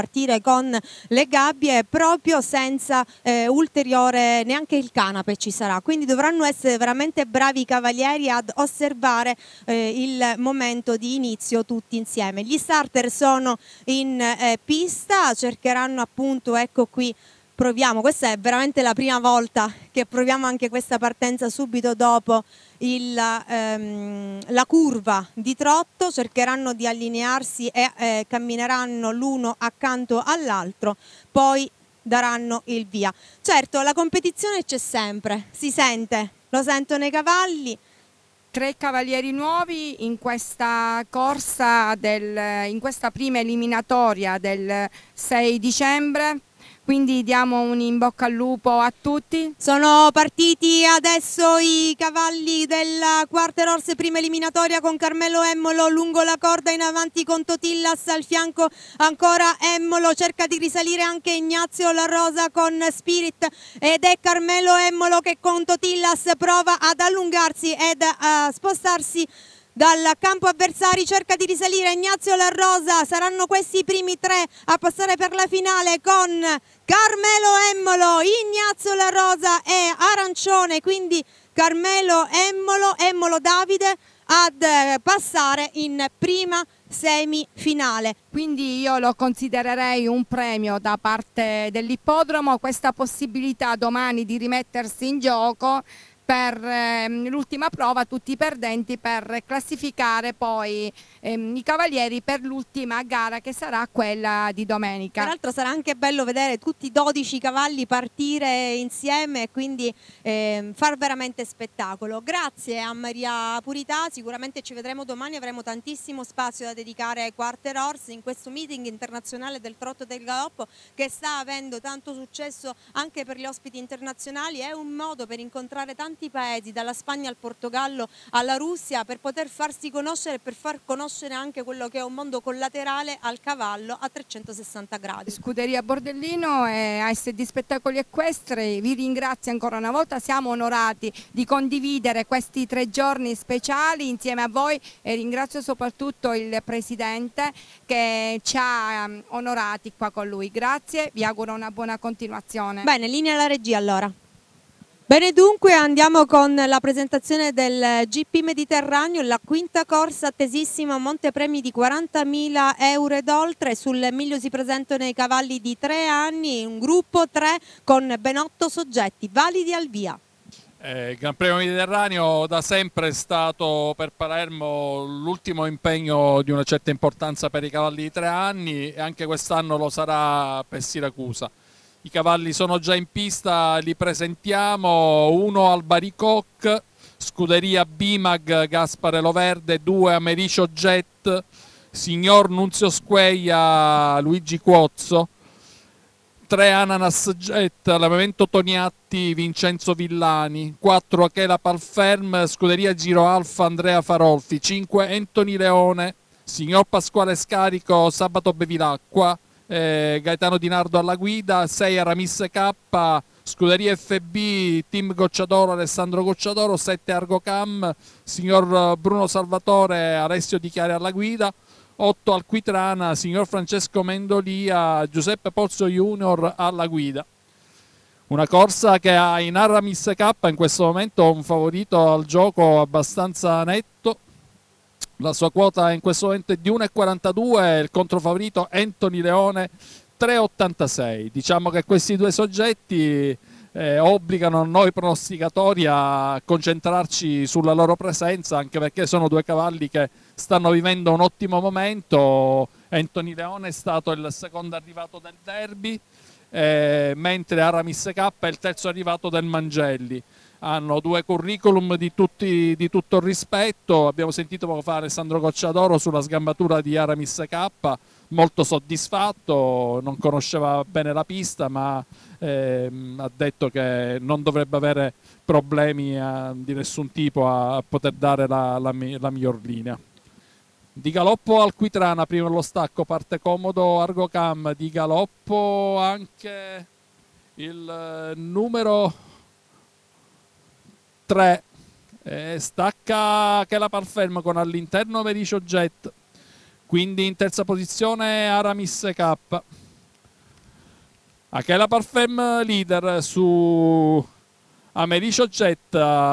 S1: partire con le gabbie proprio senza eh, ulteriore, neanche il canape ci sarà, quindi dovranno essere veramente bravi i cavalieri ad osservare eh, il momento di inizio tutti insieme. Gli starter sono in eh, pista, cercheranno appunto, ecco qui, proviamo, questa è veramente la prima volta che proviamo anche questa partenza subito dopo il, ehm, la curva di trotto, cercheranno di allinearsi e eh, cammineranno l'uno accanto all'altro, poi daranno il via. Certo, la competizione c'è sempre, si sente, lo sentono i cavalli.
S10: Tre cavalieri nuovi in questa corsa, del, in questa prima eliminatoria del sei dicembre. Quindi diamo un in bocca al lupo a tutti.
S1: Sono partiti adesso i cavalli della Quarter Horse prima eliminatoria con Carmelo Emmolo lungo la corda in avanti con Totillas, al fianco ancora Emmolo, cerca di risalire anche Ignazio La Rosa con Spirit ed è Carmelo Emmolo che con Totillas prova ad allungarsi ed a spostarsi dal campo avversari, cerca di risalire Ignazio La Rosa, saranno questi i primi tre a passare per la finale con Carmelo Emmolo, Ignazio La Rosa e Arancione, quindi Carmelo Emmolo, Emmolo Davide ad passare in prima semifinale.
S10: Quindi io lo considererei un premio da parte dell'ippodromo, questa possibilità domani di rimettersi in gioco per ehm, l'ultima prova, tutti i perdenti, per classificare poi ehm, i cavalieri per l'ultima gara che sarà quella di domenica.
S1: Peraltro sarà anche bello vedere tutti i dodici cavalli partire insieme e quindi ehm, far veramente spettacolo. Grazie a Maria Purità, sicuramente ci vedremo domani, avremo tantissimo spazio da dedicare ai Quarter Horse in questo meeting internazionale del trotto del galoppo che sta avendo tanto successo anche per gli ospiti internazionali. È un modo per incontrare tanti paesi, dalla Spagna al Portogallo alla Russia, per poter farsi conoscere e per far conoscere anche quello che è un mondo collaterale al cavallo a trecentosessanta gradi.
S10: Scuderia Bordellino e A S D Spettacoli Equestri vi ringrazio ancora una volta, siamo onorati di condividere questi tre giorni speciali insieme a voi e ringrazio soprattutto il Presidente che ci ha onorati qua con lui. Grazie, vi auguro una buona continuazione.
S1: Bene, linea alla regia allora. Bene, dunque andiamo con la presentazione del G P Mediterraneo, la quinta corsa attesissima, montepremi di quarantamila euro ed oltre. Sul miglio si presentano i cavalli di tre anni, un gruppo tre con ben otto soggetti validi al via.
S2: Eh, il Gran Premio Mediterraneo da sempre è stato per Palermo l'ultimo impegno di una certa importanza per i cavalli di tre anni e anche quest'anno lo sarà per Siracusa. I cavalli sono già in pista, li presentiamo, uno al Baricoc, scuderia Bimag Gaspare Loverde, due Americio Jet, signor Nunzio Squeia Luigi Cuozzo, tre Ananas Jet, allevamento Toniatti Vincenzo Villani, quattro Achela Palferm, scuderia Giro Alfa Andrea Farolfi, cinque Anthony Leone, signor Pasquale Scarico Sabato Bevilacqua, Eh, Gaetano Di Nardo alla guida, sei Aramis K, scuderia F B, team Gocciadoro Alessandro Gocciadoro, sette Argocam, signor Bruno Salvatore Alessio Di Chiari alla guida, otto Alquitrana, signor Francesco Mendolia Giuseppe Pozzo Junior alla guida. Una corsa che ha in Aramis K in questo momento un favorito al gioco abbastanza netto. La sua quota in questo momento è di uno e quarantadue, il controfavorito Anthony Leone tre e ottantasei. Diciamo che questi due soggetti eh, obbligano noi pronosticatori a concentrarci sulla loro presenza, anche perché sono due cavalli che stanno vivendo un ottimo momento. Anthony Leone è stato il secondo arrivato del derby, eh, mentre Aramis K è il terzo arrivato del Mangelli. Hanno due curriculum di, tutti, di tutto il rispetto. Abbiamo sentito poco fa Alessandro Gocciadoro sulla sgambatura di Aramis K, molto soddisfatto, non conosceva bene la pista ma ehm, ha detto che non dovrebbe avere problemi a, di nessun tipo a, a poter dare la, la, la miglior linea. Di galoppo Alquitrana, prima lo stacco, parte comodo Argocam, di galoppo anche il numero tre, eh, stacca che la Palfermo con all'interno Mericio Jet, quindi in terza posizione Aramis K. Achela Parfum leader su Americio Jet,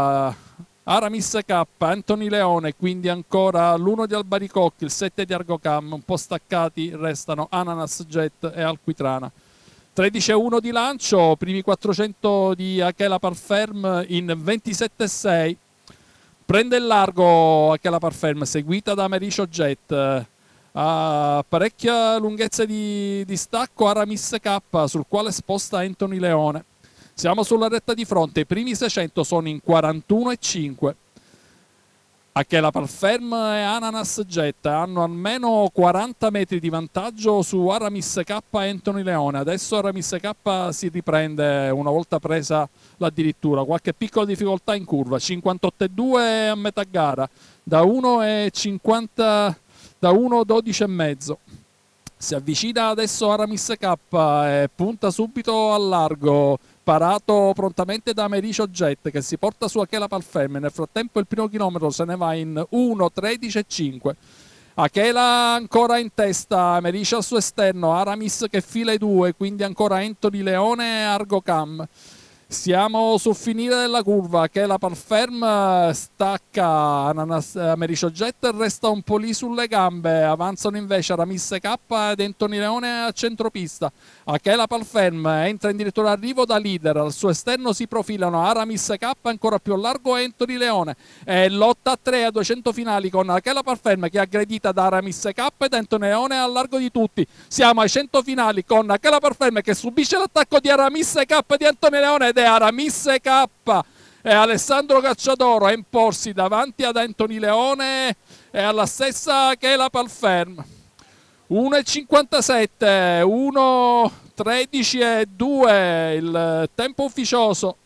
S2: Aramis K, Anthony Leone, quindi ancora l'uno di Albaricocchi, il sette di Argocam, un po' staccati restano Ananas Jet e Alquitrana. tredici e uno di lancio, primi quattrocento di Achela Parfum in ventisette e sei. Prende il largo Achela Parfum, seguita da Americio Jet. A parecchia lunghezza di, di stacco Aramis K, sul quale sposta Anthony Leone. Siamo sulla retta di fronte, i primi seicento sono in quarantuno e cinque. Achela Parfum e Ananas Jet hanno almeno quaranta metri di vantaggio su Aramis K e Anthony Leone. Adesso Aramis K si riprende una volta presa addirittura, qualche piccola difficoltà in curva, cinquantotto e due a metà gara, da uno e cinquanta, da uno dodici e mezzo. Si avvicina adesso Aramis K e punta subito al largo, parato prontamente da Americio Jet che si porta su Achela Parfum. Nel frattempo il primo chilometro se ne va in uno tredici e cinque. Achela ancora in testa, Americio al suo esterno, Aramis che fila i due, quindi ancora Anthony Leone e Argocam. Siamo sul finire della curva, che la Parfum stacca Ananas, Americio Jet, resta un po' lì sulle gambe, avanzano invece Aramis K ed Anthony Leone a centropista. Achela Parfum entra in dirittura d'arrivo da leader, al suo esterno si profilano Aramis K, ancora più a largo Anthony Leone, e lotta a tre a duecento finali con Achela Parfum che è aggredita da Aramis K ed Anthony Leone al largo di tutti. Siamo ai cento finali con Achela Parfum che subisce l'attacco di Aramis K di Anthony Leone ed è Aramis K e Alessandro Cacciatoro a imporsi davanti ad Anthony Leone e alla stessa Achela Parfum. uno e cinquantasette, uno tredici e due il tempo ufficioso.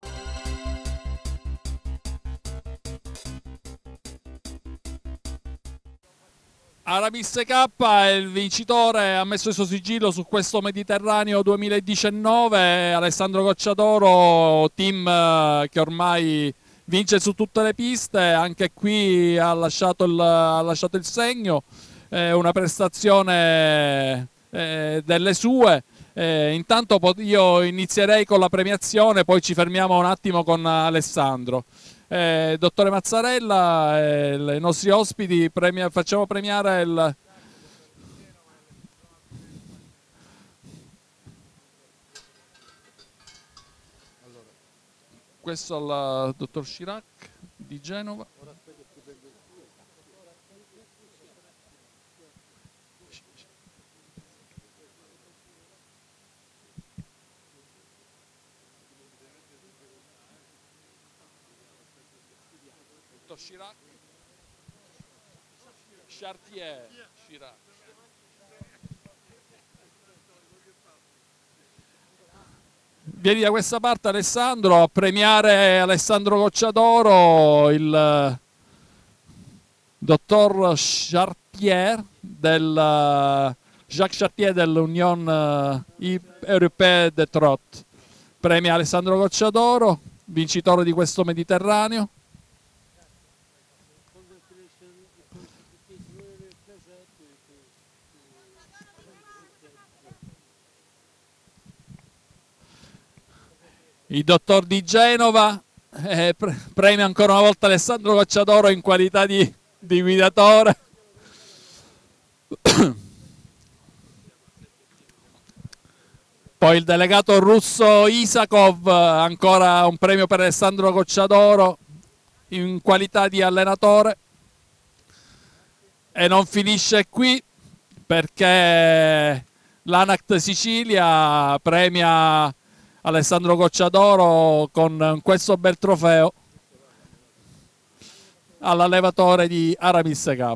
S2: Aramis K è il vincitore, ha messo il suo sigillo su questo Mediterraneo duemiladiciannove. Alessandro Cacciatoro, team che ormai vince su tutte le piste, anche qui ha lasciato il, ha lasciato il segno, eh, una prestazione eh, delle sue. Eh, intanto io inizierei con la premiazione, poi ci fermiamo un attimo con Alessandro. Eh, dottore Mazzarella, eh, i nostri ospiti, premia, facciamo premiare il... Questo al dottor Chirac di Genova. Chirac, Chartier, Chirac. Vieni da questa parte Alessandro a premiare Alessandro Cacciatoro, il dottor Chartier del Jacques Chartier dell'Union Européenne de Trot. Premia Alessandro Cacciatoro, vincitore di questo Mediterraneo. Il dottor di Genova eh, pre premia ancora una volta Alessandro Cacciatoro in qualità di, di guidatore. Poi il delegato russo Isakov, ancora un premio per Alessandro Cacciatoro in qualità di allenatore. E non finisce qui, perché l'Anact Sicilia premia Alessandro Cacciatoro con questo bel trofeo all'allevatore di Aramis K.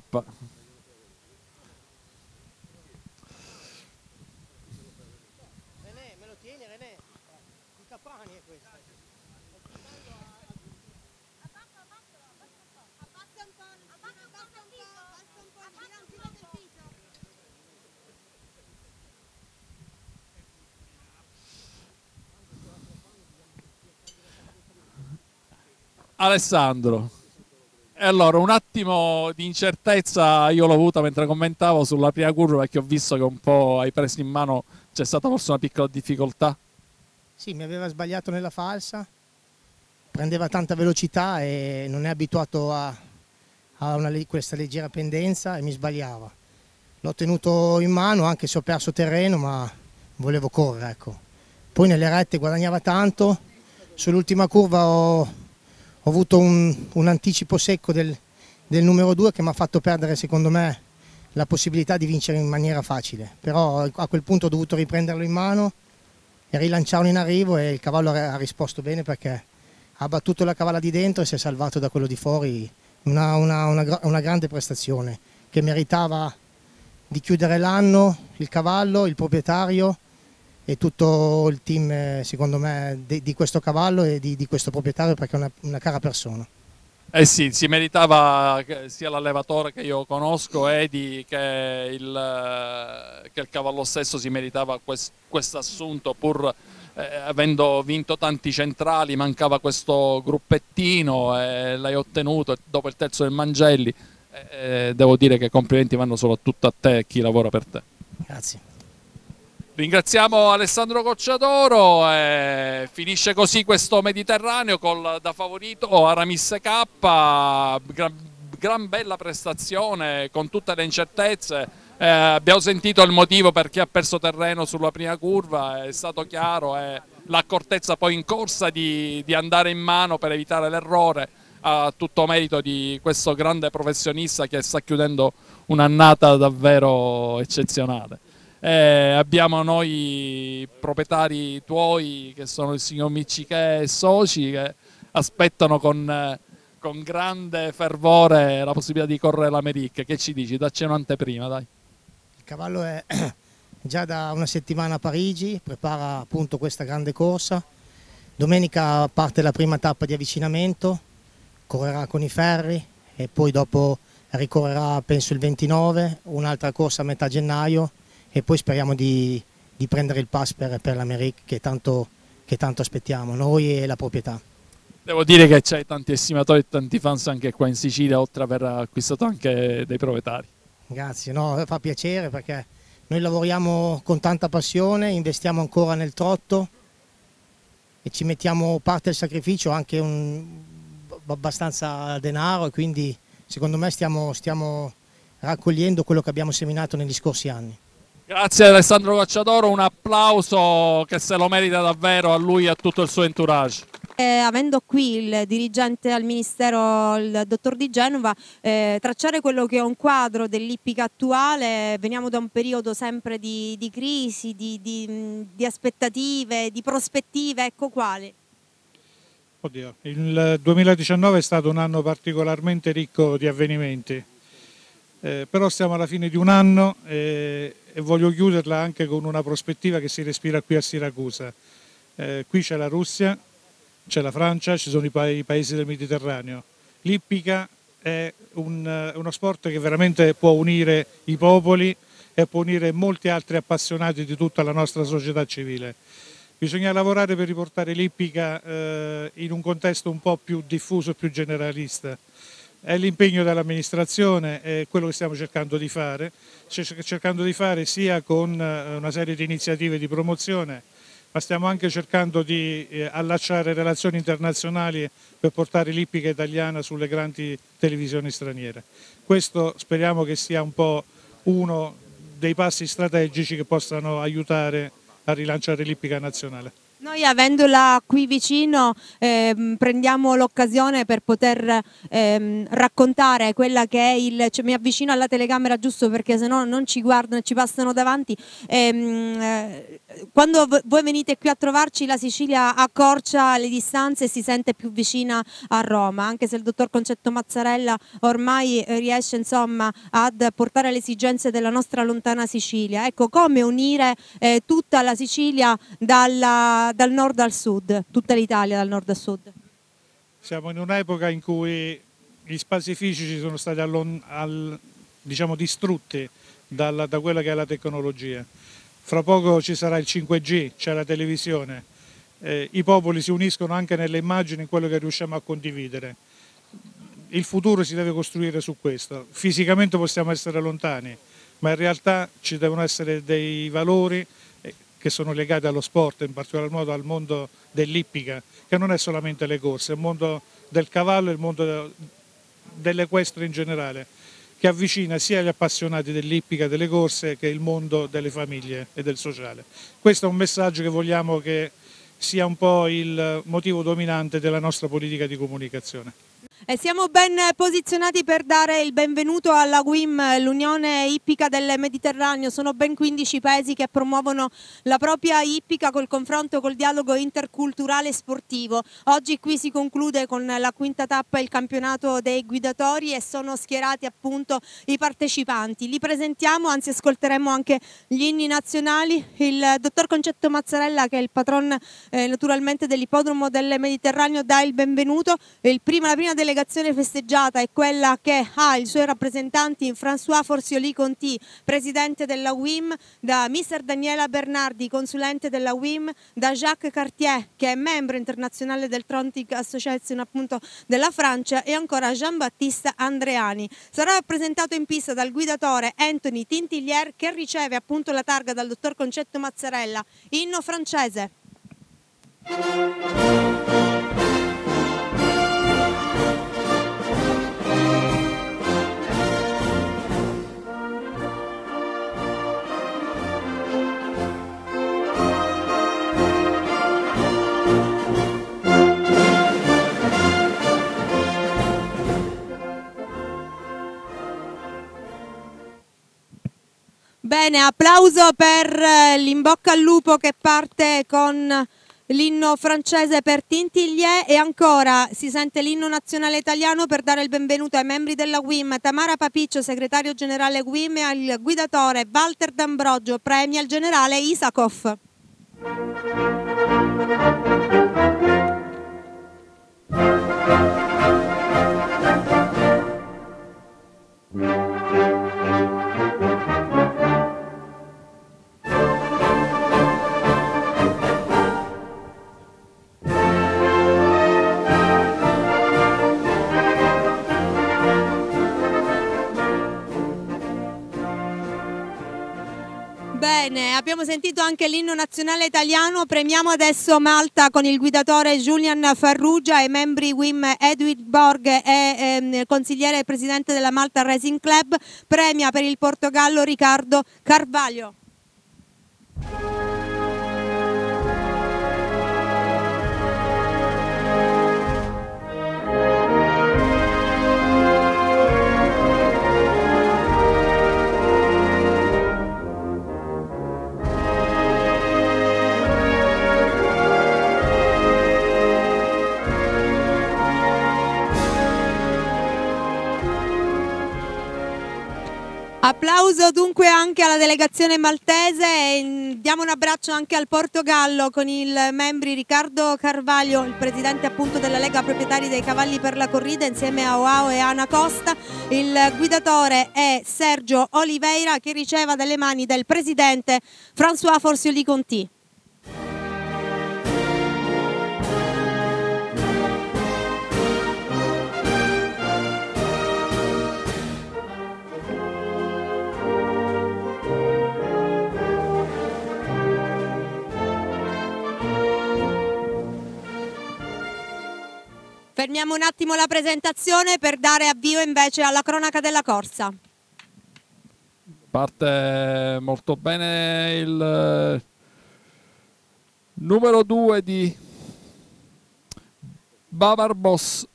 S2: Alessandro, E allora un attimo di incertezza io l'ho avuta mentre commentavo sulla prima curva, perché ho visto che un po' hai preso in mano, c'è stata forse una piccola difficoltà.
S5: Sì, mi aveva sbagliato nella falsa, prendeva tanta velocità e non è abituato a, a una, questa leggera pendenza e mi sbagliava. L'ho tenuto in mano anche se ho perso terreno, ma volevo correre, ecco. Poi nelle rette guadagnava tanto, sull'ultima curva ho... Ho avuto un, un anticipo secco del, del numero due che mi ha fatto perdere, secondo me, la possibilità di vincere in maniera facile. Però a quel punto ho dovuto riprenderlo in mano e rilanciarlo in arrivo e il cavallo ha risposto bene perché ha battuto la cavalla di dentro e si è salvato da quello di fuori. Una, una, una, una grande prestazione che meritava di chiudere l'anno, il cavallo, il proprietario e tutto il team, secondo me, di, di questo cavallo e di, di questo proprietario, perché è una, una cara persona.
S2: Eh sì, si meritava sia l'allevatore che io conosco, Edi, che il, che il cavallo stesso si meritava questo assunto, pur eh, avendo vinto tanti centrali, mancava questo gruppettino e l'hai ottenuto dopo il terzo del Mangelli. Eh, devo dire che complimenti vanno soprattutto a te e chi lavora per te.
S5: Grazie.
S2: Ringraziamo Alessandro Cocciadoro, eh, finisce così questo Mediterraneo col da favorito Aramis K, gran, gran bella prestazione con tutte le incertezze, eh, abbiamo sentito il motivo perché ha perso terreno sulla prima curva, è stato chiaro, eh, l'accortezza poi in corsa di, di andare in mano per evitare l'errore, a tutto merito di questo grande professionista che sta chiudendo un'annata davvero eccezionale. Eh, abbiamo noi proprietari tuoi che sono il signor Miccichè e soci che aspettano con, eh, con grande fervore la possibilità di correre l'America. Che ci dici? Dacci un'anteprima, dai.
S5: Il cavallo è già da una settimana a Parigi, prepara appunto questa grande corsa. Domenica parte la prima tappa di avvicinamento, correrà con i ferri e poi dopo ricorrerà penso il ventinove, un'altra corsa a metà gennaio. E poi speriamo di, di prendere il pass per, per l'America che tanto, che tanto aspettiamo, noi e la proprietà.
S2: Devo dire che c'hai tanti estimatori e tanti fans anche qua in Sicilia, oltre ad aver acquistato anche dei proprietari.
S5: Grazie, no, fa piacere perché noi lavoriamo con tanta passione, investiamo ancora nel trotto e ci mettiamo parte del sacrificio, anche un, abbastanza denaro, e quindi secondo me stiamo, stiamo raccogliendo quello che abbiamo seminato negli scorsi anni.
S2: Grazie Alessandro Cocciadoro, un applauso che se lo merita davvero a lui e a tutto il suo entourage.
S1: Eh, avendo qui il dirigente al Ministero, il dottor Di Genova, eh, tracciare quello che è un quadro dell'ippica attuale, veniamo da un periodo sempre di, di crisi, di, di, di aspettative, di prospettive, ecco quali?
S11: Oddio, il duemiladiciannove è stato un anno particolarmente ricco di avvenimenti. Eh, però stiamo alla fine di un anno eh, e voglio chiuderla anche con una prospettiva che si respira qui a Siracusa. Eh, qui c'è la Russia, c'è la Francia, ci sono i, pa i paesi del Mediterraneo. L'ippica è un, uno sport che veramente può unire i popoli e può unire molti altri appassionati di tutta la nostra società civile. Bisogna lavorare per riportare l'ippica eh, in un contesto un po' più diffuso e più generalista. È l'impegno dell'amministrazione, è quello che stiamo cercando di fare, cercando di fare sia con una serie di iniziative di promozione, ma stiamo anche cercando di allacciare relazioni internazionali per portare l'ippica italiana sulle grandi televisioni straniere. Questo speriamo che sia un po' uno dei passi strategici che possano aiutare a rilanciare l'ippica nazionale.
S1: Noi avendola qui vicino eh, prendiamo l'occasione per poter eh, raccontare quella che è il, cioè, mi avvicino alla telecamera giusto perché sennò non ci guardano e ci passano davanti. Ehm, eh, quando voi venite qui a trovarci la Sicilia accorcia le distanze e si sente più vicina a Roma, anche se il dottor Concetto Mazzarella ormai riesce insomma ad portare le esigenze della nostra lontana Sicilia. Ecco, come unire eh, tutta la Sicilia dalla dal nord al sud, tutta l'Italia dal nord al sud.
S11: Siamo in un'epoca in cui gli spazi fisici sono stati allon, al, diciamo, distrutti dalla, da quella che è la tecnologia. Fra poco ci sarà il cinque G, c'è la televisione, eh, i popoli si uniscono anche nelle immagini, in quello che riusciamo a condividere. il futuro si deve costruire su questo. Fisicamente possiamo essere lontani, ma in realtà ci devono essere dei valori che sono legati allo sport, in particolar modo al mondo dell'ippica, che non è solamente le corse, è il mondo del cavallo e il mondo dell'equestre in generale, che avvicina sia gli appassionati dell'ippica, delle corse, che il mondo delle famiglie e del sociale. Questo è un messaggio che vogliamo che sia un po' il motivo dominante della nostra politica di comunicazione.
S1: E siamo ben posizionati per dare il benvenuto alla U I M, l'Unione Ippica del Mediterraneo. Sono ben quindici paesi che promuovono la propria ippica col confronto, col dialogo interculturale e sportivo. Oggi qui si conclude con la quinta tappa il campionato dei guidatori e sono schierati appunto i partecipanti. Li presentiamo, anzi ascolteremo anche gli inni nazionali. Il dottor Concetto Mazzarella, che è il patron eh, naturalmente dell'ippodromo del Mediterraneo, dà il benvenuto. Il prima, la prima delegazione festeggiata è quella che ha i suoi rappresentanti François Forcioli-Conti, presidente della U I M, da mister Daniela Bernardi, consulente della U I M, da Jacques Cartier, che è membro internazionale del Trontic Association appunto della Francia, e ancora Jean-Baptiste Andreani. Sarà rappresentato in pista dal guidatore Anthony Tintillier, che riceve appunto la targa dal dottor Concetto Mazzarella. Inno francese. Bene, applauso per l'in bocca al lupo che parte con l'inno francese per Tintillier, e ancora si sente l'inno nazionale italiano per dare il benvenuto ai membri della U I M, Tamara Papiccio, segretario generale U I M, e al guidatore Walter D'Ambrogio, premia il generale Isakov. Bene, abbiamo sentito anche l'inno nazionale italiano, premiamo adesso Malta con il guidatore Julian Farrugia e membri U I M Edwin Borg e eh, consigliere e presidente della Malta Racing Club, premia per il Portogallo Riccardo Carvalho. Applauso dunque anche alla delegazione maltese e diamo un abbraccio anche al Portogallo con i membri Riccardo Carvalho, il presidente appunto della Lega Proprietari dei Cavalli per la Corrida, insieme a Oao e Ana Costa. Il guidatore è Sergio Oliveira, che riceve dalle mani del presidente François Forcioli-Conti. Fermiamo un attimo la presentazione per dare avvio invece alla cronaca della corsa.
S2: Parte molto bene il numero due di Babar Boss,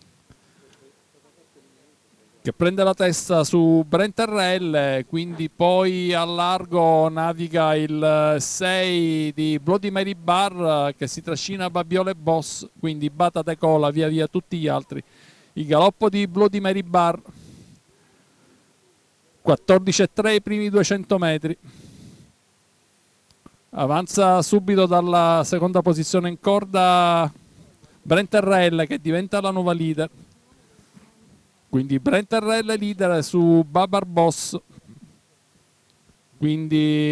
S2: che prende la testa su Brenterrelle, quindi poi a largo naviga il sei di Bloody Mary Bar, che si trascina Babbiole Boss, quindi Bata de Cola via via tutti gli altri. Il galoppo di Bloody Mary Bar, quattordici e tre i primi duecento metri, avanza subito dalla seconda posizione in corda Brenterrelle, che diventa la nuova leader. Quindi Brenterrelle leader su Babar Boss, quindi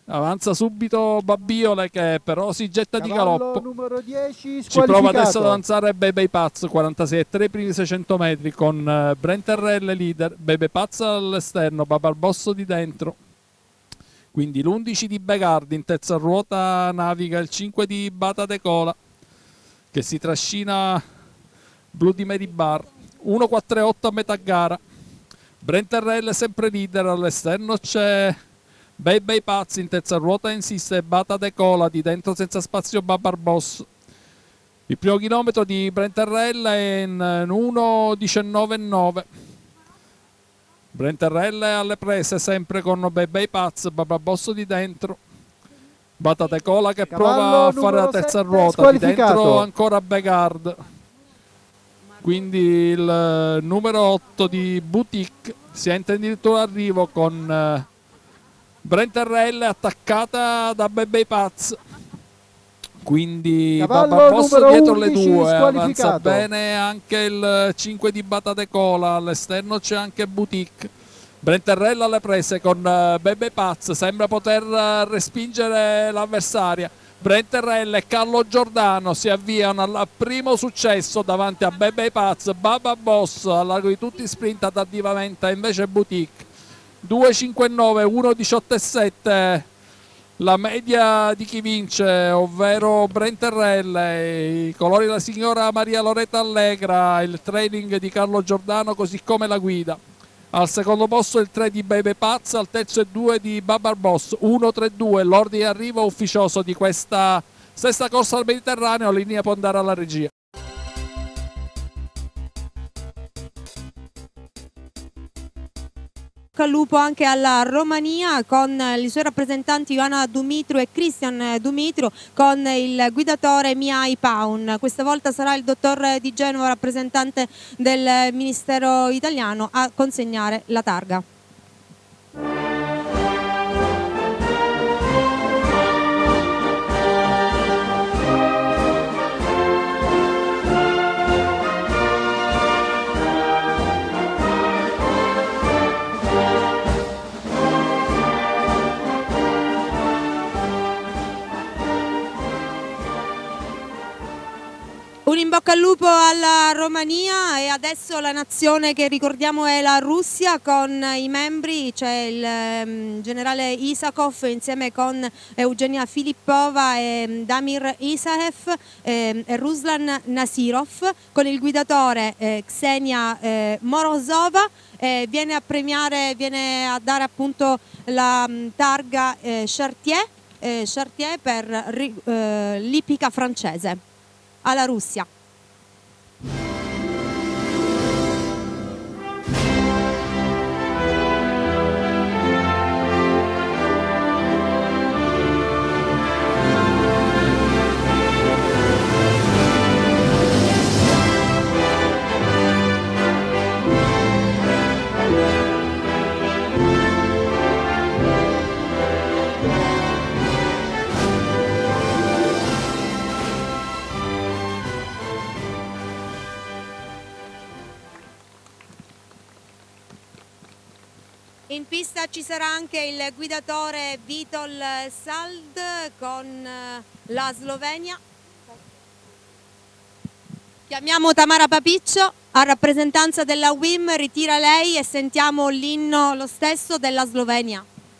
S2: Avanza subito Babbiole che però si getta di galoppo.
S12: Numero dieci,
S2: ci prova adesso ad avanzare Bebe Paz, quarantasette i primi seicento metri con uh, Brent R L leader, Bebe Paz all'esterno, Babarbosso di dentro. Quindi l'undici di Begard in terza ruota naviga il cinque di Bata De Cola che si trascina Blu di Meribar. uno quattro otto a metà gara. Brent R L sempre leader, all'esterno c'è Bei Bei Pazzi, in terza ruota insiste Bata De Cola, di dentro senza spazio Babarboss. Il primo chilometro di Brent R L è in uno diciannove nove. Brent R L alle prese sempre con Bei Bei Pazzi, Babarboss di dentro. Bata De Cola che
S12: Cavallo
S2: prova a fare la terza ruota, di dentro ancora Begard. Quindi il numero otto di Boutique si entra addirittura arrivo con Brent R L attaccata da Bebe Paz. Quindi Babarbosso dietro le due, avanza bene anche il cinque di Bata De Cola, all'esterno c'è anche Boutique. Brent R L alle prese con Bebe Paz, sembra poter respingere l'avversaria. Brent R L e Carlo Giordano si avviano al primo successo davanti a Bebe Paz. Babarboss al largo di tutti sprinta tardivamente, invece Boutique. due cinquantanove, uno diciotto sette la media di chi vince, ovvero Brent R L, i colori della signora Maria Loretta Allegra, il trailing di Carlo Giordano così come la guida. Al secondo posto il tre di Bebe Paz, al terzo e due di Babarboss. uno tre due l'ordine di arrivo ufficioso di questa sesta corsa al Mediterraneo. Linea può andare alla regia.
S1: Al lupo anche alla Romania con i suoi rappresentanti Ioana Dumitru e Cristian Dumitru, con il guidatore Mihai Paun. Questa volta sarà il dottor Di Genova, rappresentante del Ministero italiano, a consegnare la targa. Un in bocca al lupo alla Romania, e adesso la nazione che ricordiamo è la Russia. Con i membri c'è il um, generale Isakov insieme con Eugenia Filippova e Damir Isaev e, e Ruslan Nasirov, con il guidatore eh, Ksenia eh, Morozova. Eh, viene a premiare, viene a dare appunto la um, targa eh, Chartier, eh, Chartier per eh, l'ippica francese alla Russia. In pista ci sarà anche il guidatore Vitol Sald con la Slovenia. Chiamiamo Tamara Papiccio a rappresentanza della U I M, ritira lei e sentiamo l'inno lo stesso della Slovenia.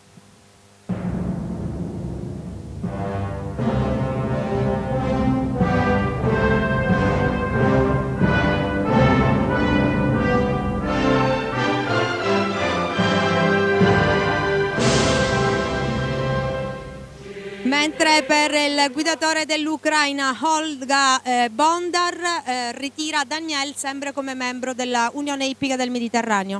S1: Mentre per il guidatore dell'Ucraina Olga eh, Bondar eh, ritira Daniel, sempre come membro della Unione Ippica del Mediterraneo.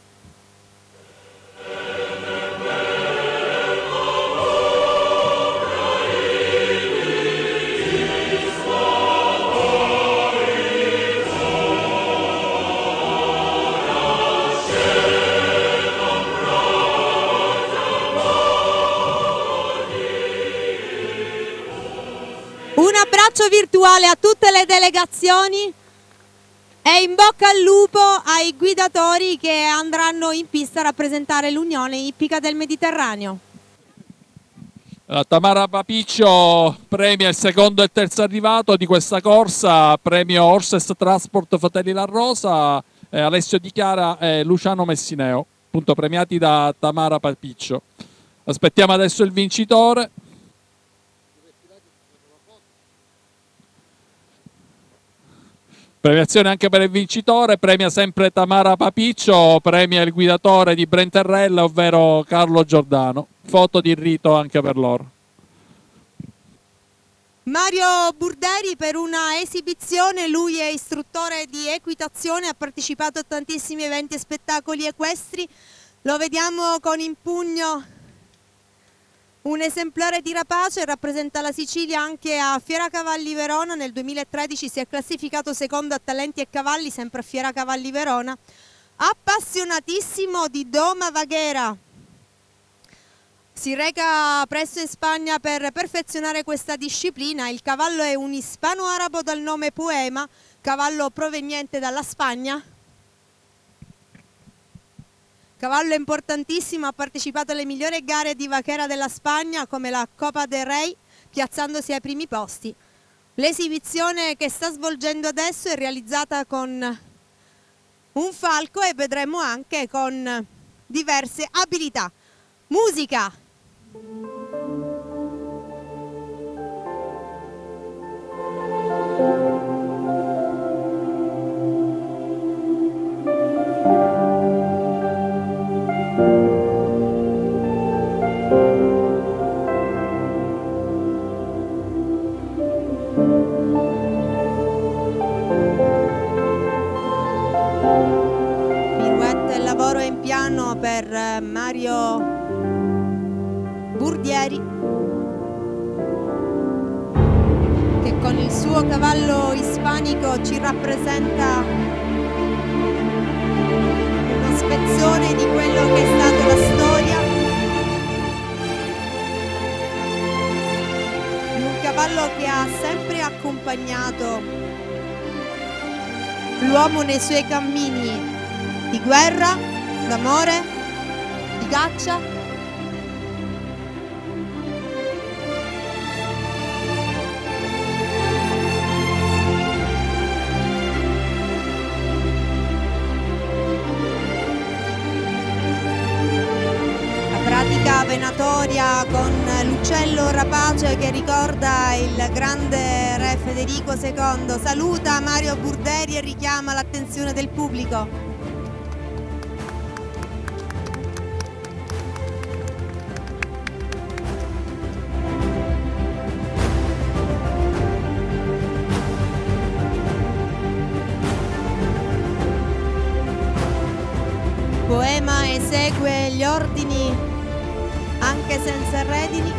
S1: Un abbraccio virtuale a tutte le delegazioni e in bocca al lupo ai guidatori che andranno in pista a rappresentare l'Unione Ippica del Mediterraneo.
S2: Uh, Tamara Papiccio premia il secondo e il terzo arrivato di questa corsa, premio Horses Transport Fratelli La Rosa, eh, Alessio Di Chiara e Luciano Messineo, appunto premiati da Tamara Papiccio. Aspettiamo adesso il vincitore. Premiazione anche per il vincitore, premia sempre Tamara Papiccio, premia il guidatore di Brenterrella, ovvero Carlo Giordano. Foto di rito anche per loro.
S1: Mario Burderi per una esibizione, lui è istruttore di equitazione, ha partecipato a tantissimi eventi e spettacoli equestri, lo vediamo con in pugno un esemplare di rapace, rappresenta la Sicilia anche a Fiera Cavalli Verona, nel duemilatredici si è classificato secondo a Talenti e Cavalli, sempre a Fiera Cavalli Verona, appassionatissimo di Doma Vaghera. Si reca presto in Spagna per perfezionare questa disciplina. Il cavallo è un ispano-arabo dal nome Poema, cavallo proveniente dalla Spagna. Cavallo importantissimo, ha partecipato alle migliori gare di vaquera della Spagna come la Copa del Rey, piazzandosi ai primi posti. L'esibizione che sta svolgendo adesso è realizzata con un falco e vedremo anche con diverse abilità. Musica! Pirouette e lavoro in piano per Mario Burderi, che con il suo cavallo ispanico ci rappresenta uno spezzone di quello che è stata la storia di un cavallo che ha sempre accompagnato l'uomo nei suoi cammini di guerra, d'amore, di caccia. Pratica venatoria con l'uccello rapace che ricorda il grande re Federico secondo. Saluta Mario Burderi e richiama l'attenzione del pubblico. Poema esegue gli ordini anche senza redini.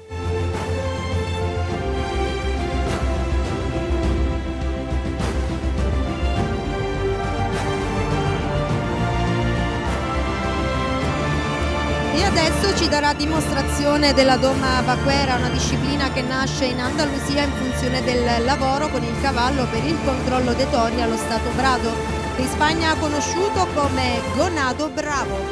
S1: E adesso ci darà dimostrazione della doma vaquera, una disciplina che nasce in Andalusia in funzione del lavoro con il cavallo per il controllo dei tori allo stato brado, che in Spagna ha conosciuto come Gonado Bravo.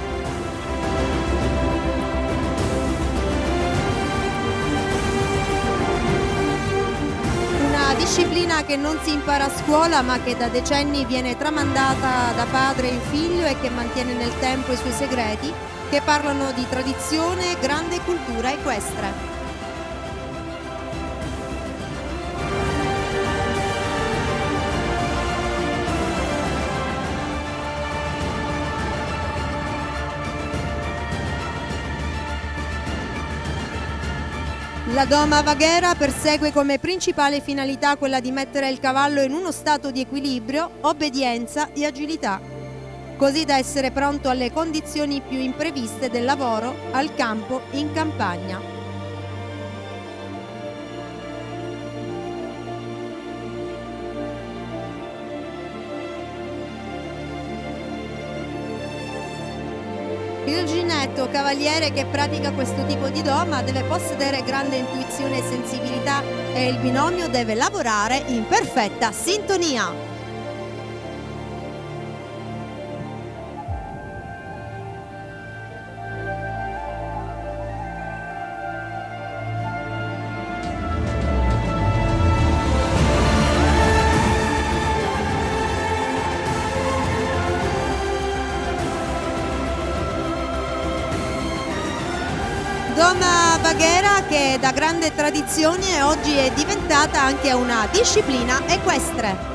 S1: Una disciplina che non si impara a scuola ma che da decenni viene tramandata da padre in figlio e che mantiene nel tempo i suoi segreti, che parlano di tradizione e grande cultura equestre. La doma vaghera persegue come principale finalità quella di mettere il cavallo in uno stato di equilibrio, obbedienza e agilità, così da essere pronto alle condizioni più impreviste del lavoro, al campo, in campagna. Il ginetto cavaliere che pratica questo tipo di doma deve possedere grande intuizione e sensibilità e il binomio deve lavorare in perfetta sintonia. Doma Baghera, che da grande tradizione oggi è diventata anche una disciplina equestre.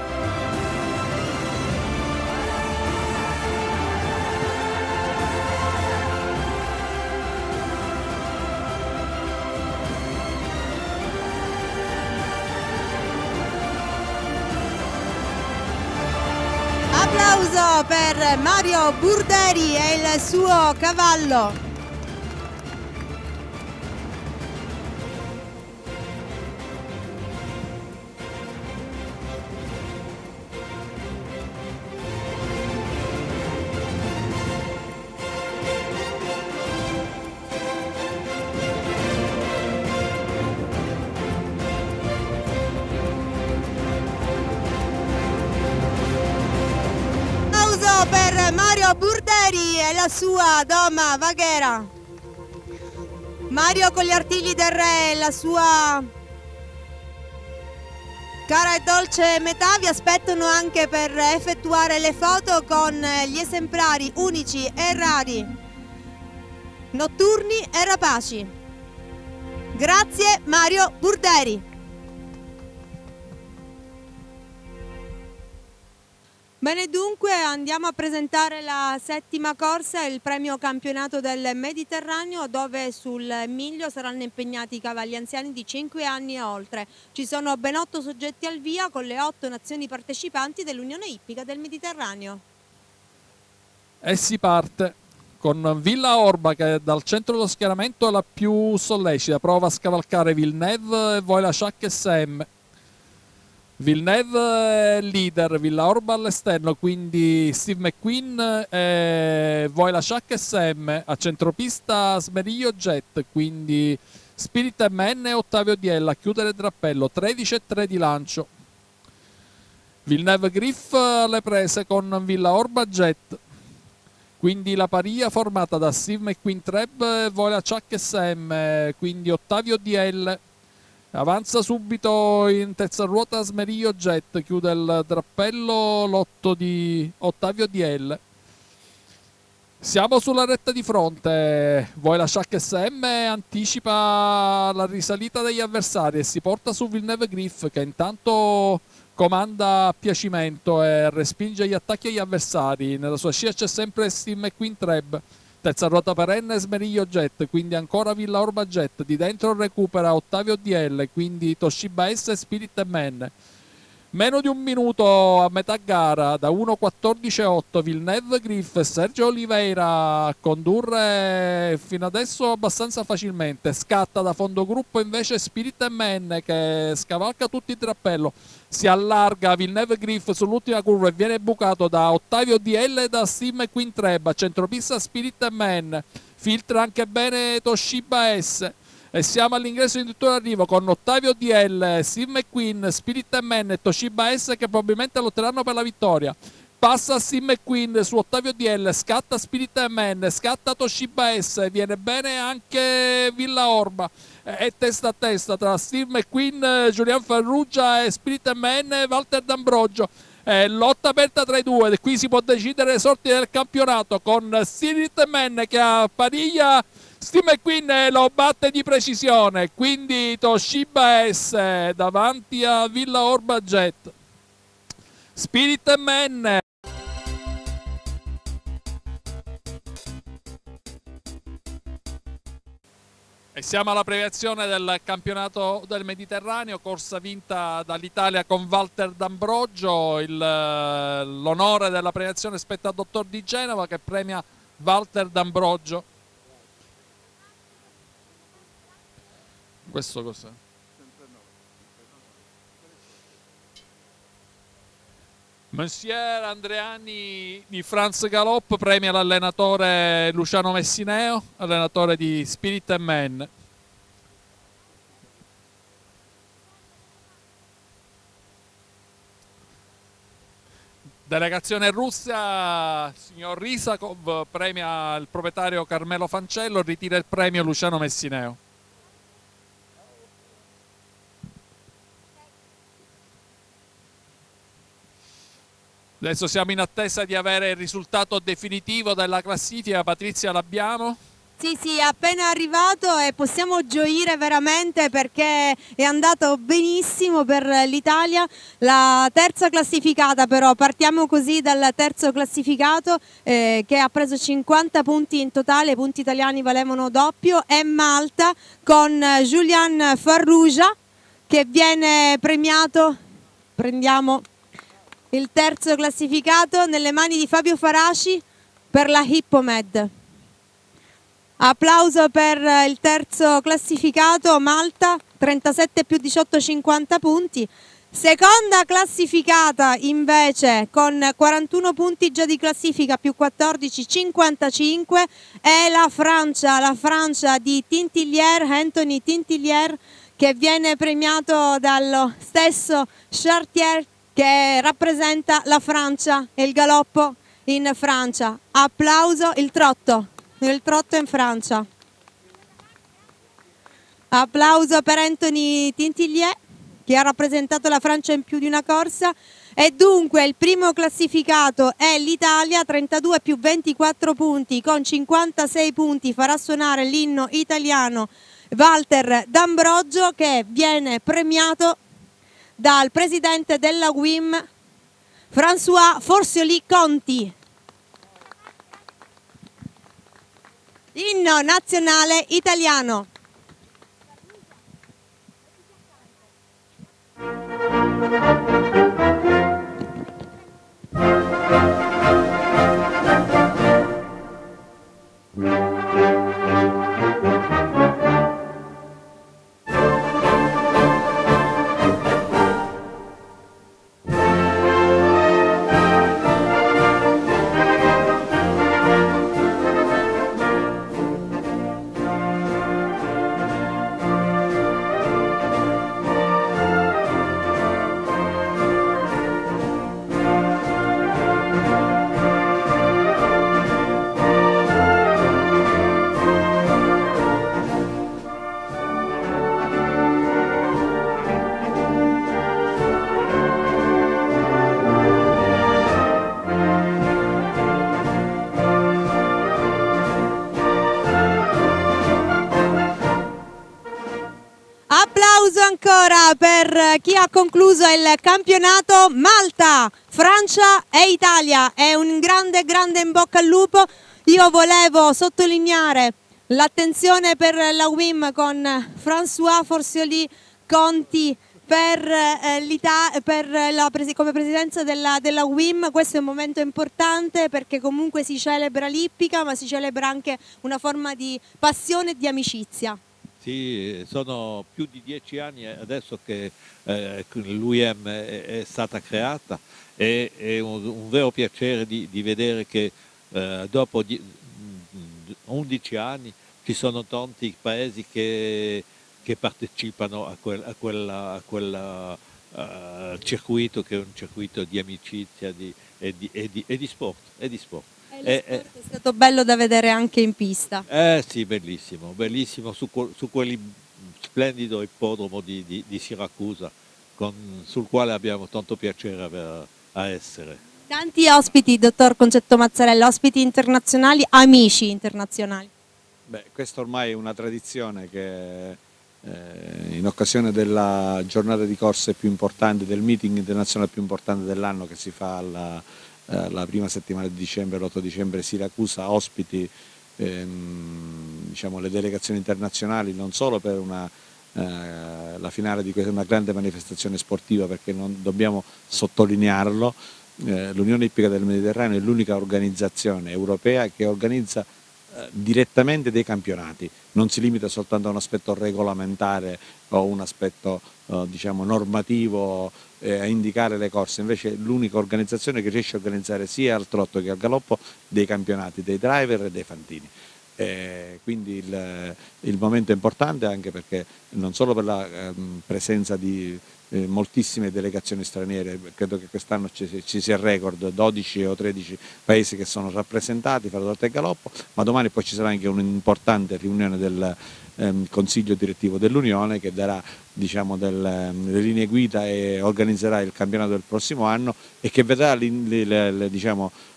S1: Applauso per Mario Burderi e il suo cavallo. Per Mario Burderi e la sua Doma Baghera. Mario con gli artigli del re e la sua cara e dolce metà vi aspettano anche per effettuare le foto con gli esemplari unici e rari, notturni e rapaci. Grazie Mario Burderi. Bene, dunque andiamo a presentare la settima corsa, il premio campionato del Mediterraneo, dove sul miglio saranno impegnati i cavalli anziani di cinque anni e oltre. Ci sono ben otto soggetti al via con le otto nazioni partecipanti dell'Unione Ippica del Mediterraneo.
S2: E si parte con Villa Orba, che dal centro dello schieramento è la più sollecita, prova a scavalcare Villeneuve e Voila Chac S M. Villeneuve è leader, Villa Orba all'esterno, quindi Steve McQueen e Voila Chac S M. A centropista Smeriglio Jet, quindi Spirit M N e Ottavio Diella a chiudere il drappello, tredici e tre di lancio. Villeneuve Griff alle prese con Villa Orba Jet, quindi la paria formata da Steve McQueen Treb e Voila Chac S M, quindi Ottavio D L. Avanza subito in terza ruota Smeriglio Jet, chiude il drappello l'otto di Ottavio D L. Siamo sulla retta di fronte, Voila Chac S M anticipa la risalita degli avversari e si porta su Villeneuve Griff, che intanto comanda a piacimento e respinge gli attacchi agli avversari. Nella sua scia c'è sempre Steve McQueen Treb. Terza ruota perenne Smeriglio Jet, quindi ancora Villa Orba Jet. Di dentro recupera Ottavio D L, quindi Toshiba S e Spirit M N. Meno di un minuto a metà gara, da uno quattordici e otto Villeneuve Griff e Sergio Oliveira a condurre fino adesso abbastanza facilmente. Scatta da fondo gruppo invece Spirit M N, che scavalca tutto il drappello. Si allarga Villeneuve Griff sull'ultima curva e viene bucato da Ottavio D L e da Steve McQueen Treb. A centropista Spirit M N, filtra anche bene Toshiba S. E siamo all'ingresso di tutto l'arrivo con Ottavio D L, Steve McQueen, Spirit M N e Toshiba S, che probabilmente lotteranno per la vittoria. Passa Steve McQueen su Ottavio D L, scatta Spirit M N, scatta Toshiba S, viene bene anche Villa Orba. E testa a testa tra Steve McQueen, Giulian Ferrugia e Spirit M N e Walter D'Ambrogio. Eh, lotta aperta tra i due, e qui si può decidere le sorti del campionato con Spirit M N che a pariglia Steve McQueen lo batte di precisione, quindi Toshiba S davanti a Villa Orba Jet. Spirit M N. E siamo alla premiazione del campionato del Mediterraneo, corsa vinta dall'Italia con Walter D'Ambrogio. L'onore della premiazione spetta al dottor Di Genova, che premia Walter D'Ambrogio. Questo cos'è? Monsieur Andreani di France Galop premia l'allenatore Luciano Messineo, allenatore di Spirit M N. Delegazione Russia, signor Risakov premia il proprietario Carmelo Fancello, ritira il premio Luciano Messineo. Adesso siamo in attesa di avere il risultato definitivo della classifica. Patrizia, l'abbiamo?
S1: Sì, sì, è appena arrivato e possiamo gioire veramente perché è andato benissimo per l'Italia. La terza classificata però, partiamo così dal terzo classificato eh, che ha preso cinquanta punti in totale, i punti italiani valevano doppio, è Malta con Julian Farrugia che viene premiato. Prendiamo il terzo classificato nelle mani di Fabio Faraci per la Hippomed. Applauso per il terzo classificato, Malta, trentasette più diciotto, cinquanta punti. Seconda classificata invece con quarantuno punti già di classifica più quattordici, cinquantacinque è la Francia, la Francia di Tintillier, Anthony Tintillier, che viene premiato dallo stesso Chartier che rappresenta la Francia e il galoppo in Francia. Applauso, il trotto. Il trotto in Francia. Applauso per Anthony Tintillier che ha rappresentato la Francia in più di una corsa. E dunque il primo classificato è l'Italia, trentadue più ventiquattro punti, con cinquantasei punti farà suonare l'inno italiano Walter D'Ambrogio, che viene premiato dal presidente della U I M François Forcioli-Conti. Inno nazionale italiano. Applauso ancora per chi ha concluso il campionato. Malta, Francia e Italia. È un grande grande in bocca al lupo. Io volevo sottolineare l'attenzione per la U I M con François Forcioli-Conti per, eh, per la pres come presidenza della, della U I M. Questo è un momento importante perché comunque si celebra l'ippica, ma si celebra anche una forma di passione e di amicizia.
S12: Sì, sono più di dieci anni adesso che eh, l'U I M è, è stata creata e è un, un vero piacere di, di vedere che eh, dopo di, undici anni ci sono tanti paesi che, che partecipano a quel, a quella, a quella uh, circuito che è un circuito di amicizia di, e, di, e, di, e di sport. E di sport.
S1: Eh, è stato bello da vedere anche in pista.
S12: Eh sì, bellissimo, bellissimo su, su quel splendido ippodromo di, di, di Siracusa, con, sul quale abbiamo tanto piacere a, a essere.
S1: Tanti ospiti, dottor Concetto Mazzarella, ospiti internazionali, amici internazionali.
S13: Beh, questa ormai è una tradizione che eh, in occasione della giornata di corse più importante, del meeting internazionale più importante dell'anno che si fa alla la prima settimana di dicembre, l'otto dicembre, Siracusa, ospiti ehm, diciamo, le delegazioni internazionali, non solo per una, eh, la finale di questa, una grande manifestazione sportiva, perché non dobbiamo sottolinearlo, eh, l'Unione Ippica del Mediterraneo è l'unica organizzazione europea che organizza eh, direttamente dei campionati, non si limita soltanto a un aspetto regolamentare o un aspetto eh, diciamo, normativo eh, a indicare le corse, invece è l'unica organizzazione che riesce a organizzare sia al trotto che al galoppo dei campionati, dei driver e dei fantini. Eh, quindi il, il momento è importante anche perché non solo per la eh, presenza di eh, moltissime delegazioni straniere, credo che quest'anno ci, ci sia il record, dodici o tredici paesi che sono rappresentati fra trotto e galoppo, ma domani poi ci sarà anche un'importante riunione del ehm, Consiglio direttivo dell'Unione che darà diciamo, del, delle linee guida e organizzerà il campionato del prossimo anno e che vedrà li, li, le, diciamo,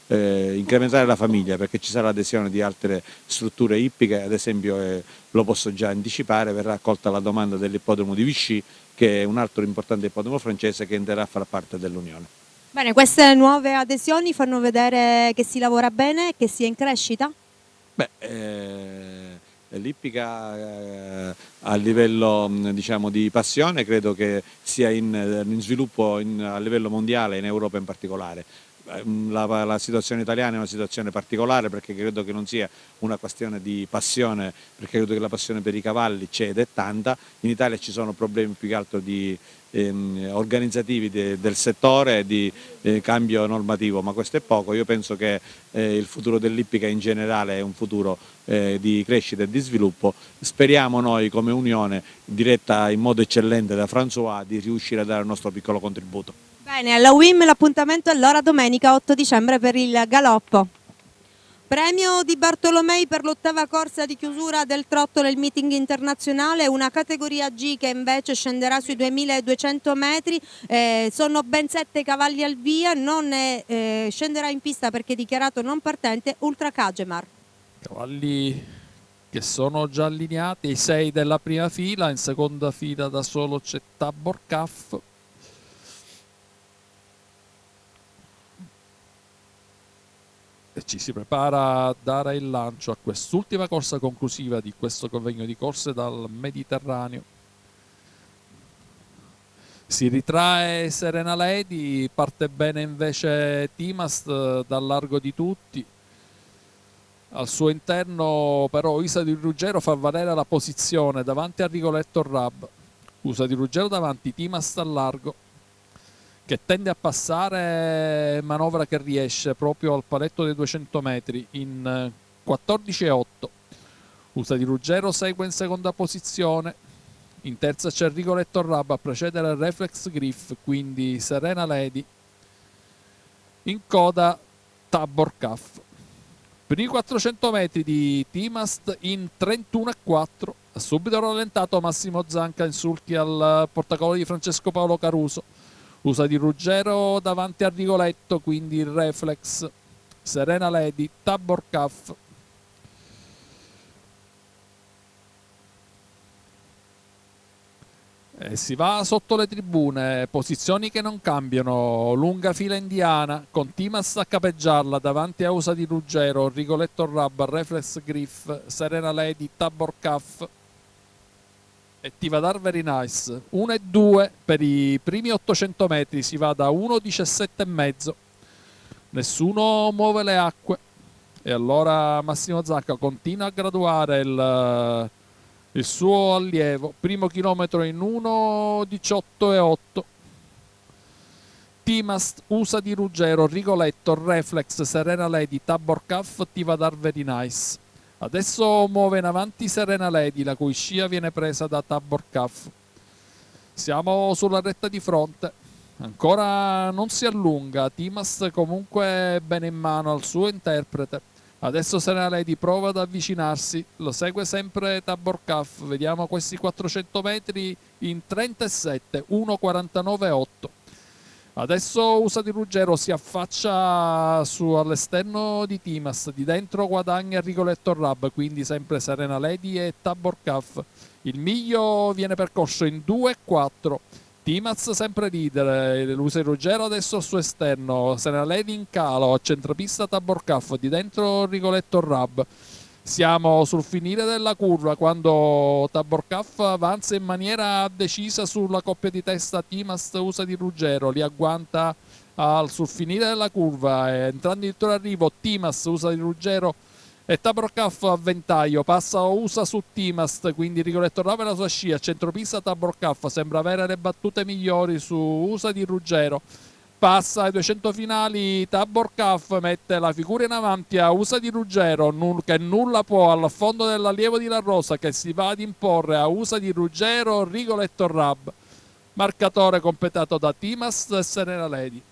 S13: eh, incrementare la famiglia, perché ci sarà l'adesione di altre strutture ippiche, ad esempio eh, lo posso già anticipare, verrà accolta la domanda dell'ippodromo di Vichy, che è un altro importante ippodromo francese che entrerà a far parte dell'Unione.
S1: Bene, queste nuove adesioni fanno vedere che si lavora bene, che si è in crescita?
S13: Beh, eh, l'ippica eh, a livello diciamo, di passione credo che sia in, in sviluppo in, a livello mondiale, in Europa in particolare. La, la situazione italiana è una situazione particolare perché credo che non sia una questione di passione, perché credo che la passione per i cavalli c'è ed è tanta. In Italia ci sono problemi più che altro di, ehm, organizzativi de, del settore, di eh, cambio normativo, ma questo è poco. Io penso che eh, il futuro dell'ippica in generale è un futuro eh, di crescita e di sviluppo. Speriamo noi come Unione, diretta in modo eccellente da François, di riuscire a dare il nostro piccolo contributo.
S1: Bene, alla U I M l'appuntamento è allora domenica otto dicembre per il galoppo. Premio di Bartolomei per l'ottava corsa di chiusura del trotto del meeting internazionale, una categoria G che invece scenderà sui duemiladuecento metri, eh, sono ben sette cavalli al via, non è, eh, scenderà in pista perché è dichiarato non partente Ultra Cagemar.
S2: Cavalli che sono già allineati, i sei della prima fila, in seconda fila da solo c'è Tabor Caff. Ci si prepara a dare il lancio a quest'ultima corsa conclusiva di questo convegno di corse dal Mediterraneo. Si ritrae Serena Lady, parte bene invece Timast dal largo di tutti. Al suo interno però Usa di Ruggero fa valere la posizione davanti a Rigoletto Rab. Usa di Ruggero davanti, Timast al largo, che tende a passare, manovra che riesce proprio al paletto dei duecento metri in quattordici e otto. Usa di Ruggero segue in seconda posizione, in terza c'è Rigoletto Rab a precedere Reflex Griff, quindi Serena Lady, in coda Tabor Caff. Per i quattrocento metri di Timast in trentuno e quattro, ha subito rallentato Massimo Zanca in sulchi al portacollo di Francesco Paolo Caruso. Usa di Ruggero davanti a Rigoletto, quindi il Reflex, Serena Lady, Tabor Caff. E si va sotto le tribune, posizioni che non cambiano, lunga fila indiana, con Timas a capeggiarla davanti a Usa di Ruggero, Rigoletto Rab, Reflex Griff, Serena Lady, Tabor Caff e Tivadar Very Nice. uno e due per i primi ottocento metri, si va da uno diciassette e mezzo, nessuno muove le acque e allora Massimo Zacca continua a graduare il, il suo allievo. Primo chilometro in uno diciotto e otto. Timast, Usa di Ruggero, Rigoletto, Reflex, Serena Lady, Tabor Caff, Tivadar Very Nice. Adesso muove in avanti Serena Lady, la cui scia viene presa da Tabor Caff. Siamo sulla retta di fronte, ancora non si allunga, Timas comunque bene in mano al suo interprete. Adesso Serena Lady prova ad avvicinarsi, lo segue sempre Tabor Caff. Vediamo questi quattrocento metri in trentasette, uno quarantanove e otto. Adesso Usa di Ruggero si affaccia su all'esterno di Timas, di dentro guadagna Rigoletto Rab, quindi sempre Serena Lady e Tabor Caff. Il miglio viene percorso in due e quattro. Timaz sempre leader, Usa di Ruggero adesso al suo esterno, Serena Lady in calo, a centropista Tabor Caff, di dentro Rigoletto Rab. Siamo sul finire della curva quando Tabor Caff avanza in maniera decisa sulla coppia di testa Timast Usa di Ruggero, li agguanta al, sul finire della curva, e entrando in arrivo Timast Usa di Ruggero e Tabor Caff a ventaglio, passa Usa su Timast, quindi Rigoletto Rab e la sua scia, centropista Tabor Caff, sembra avere le battute migliori su Usa di Ruggero. Passa ai duecento finali, Tabor Caff mette la figura in avanti a Usa di Ruggero, che nulla può al fondo dell'allievo di La Rosa, che si va ad imporre a Usa di Ruggero, Rigoletto Rab. Marcatore completato da Timast e Serena Lady.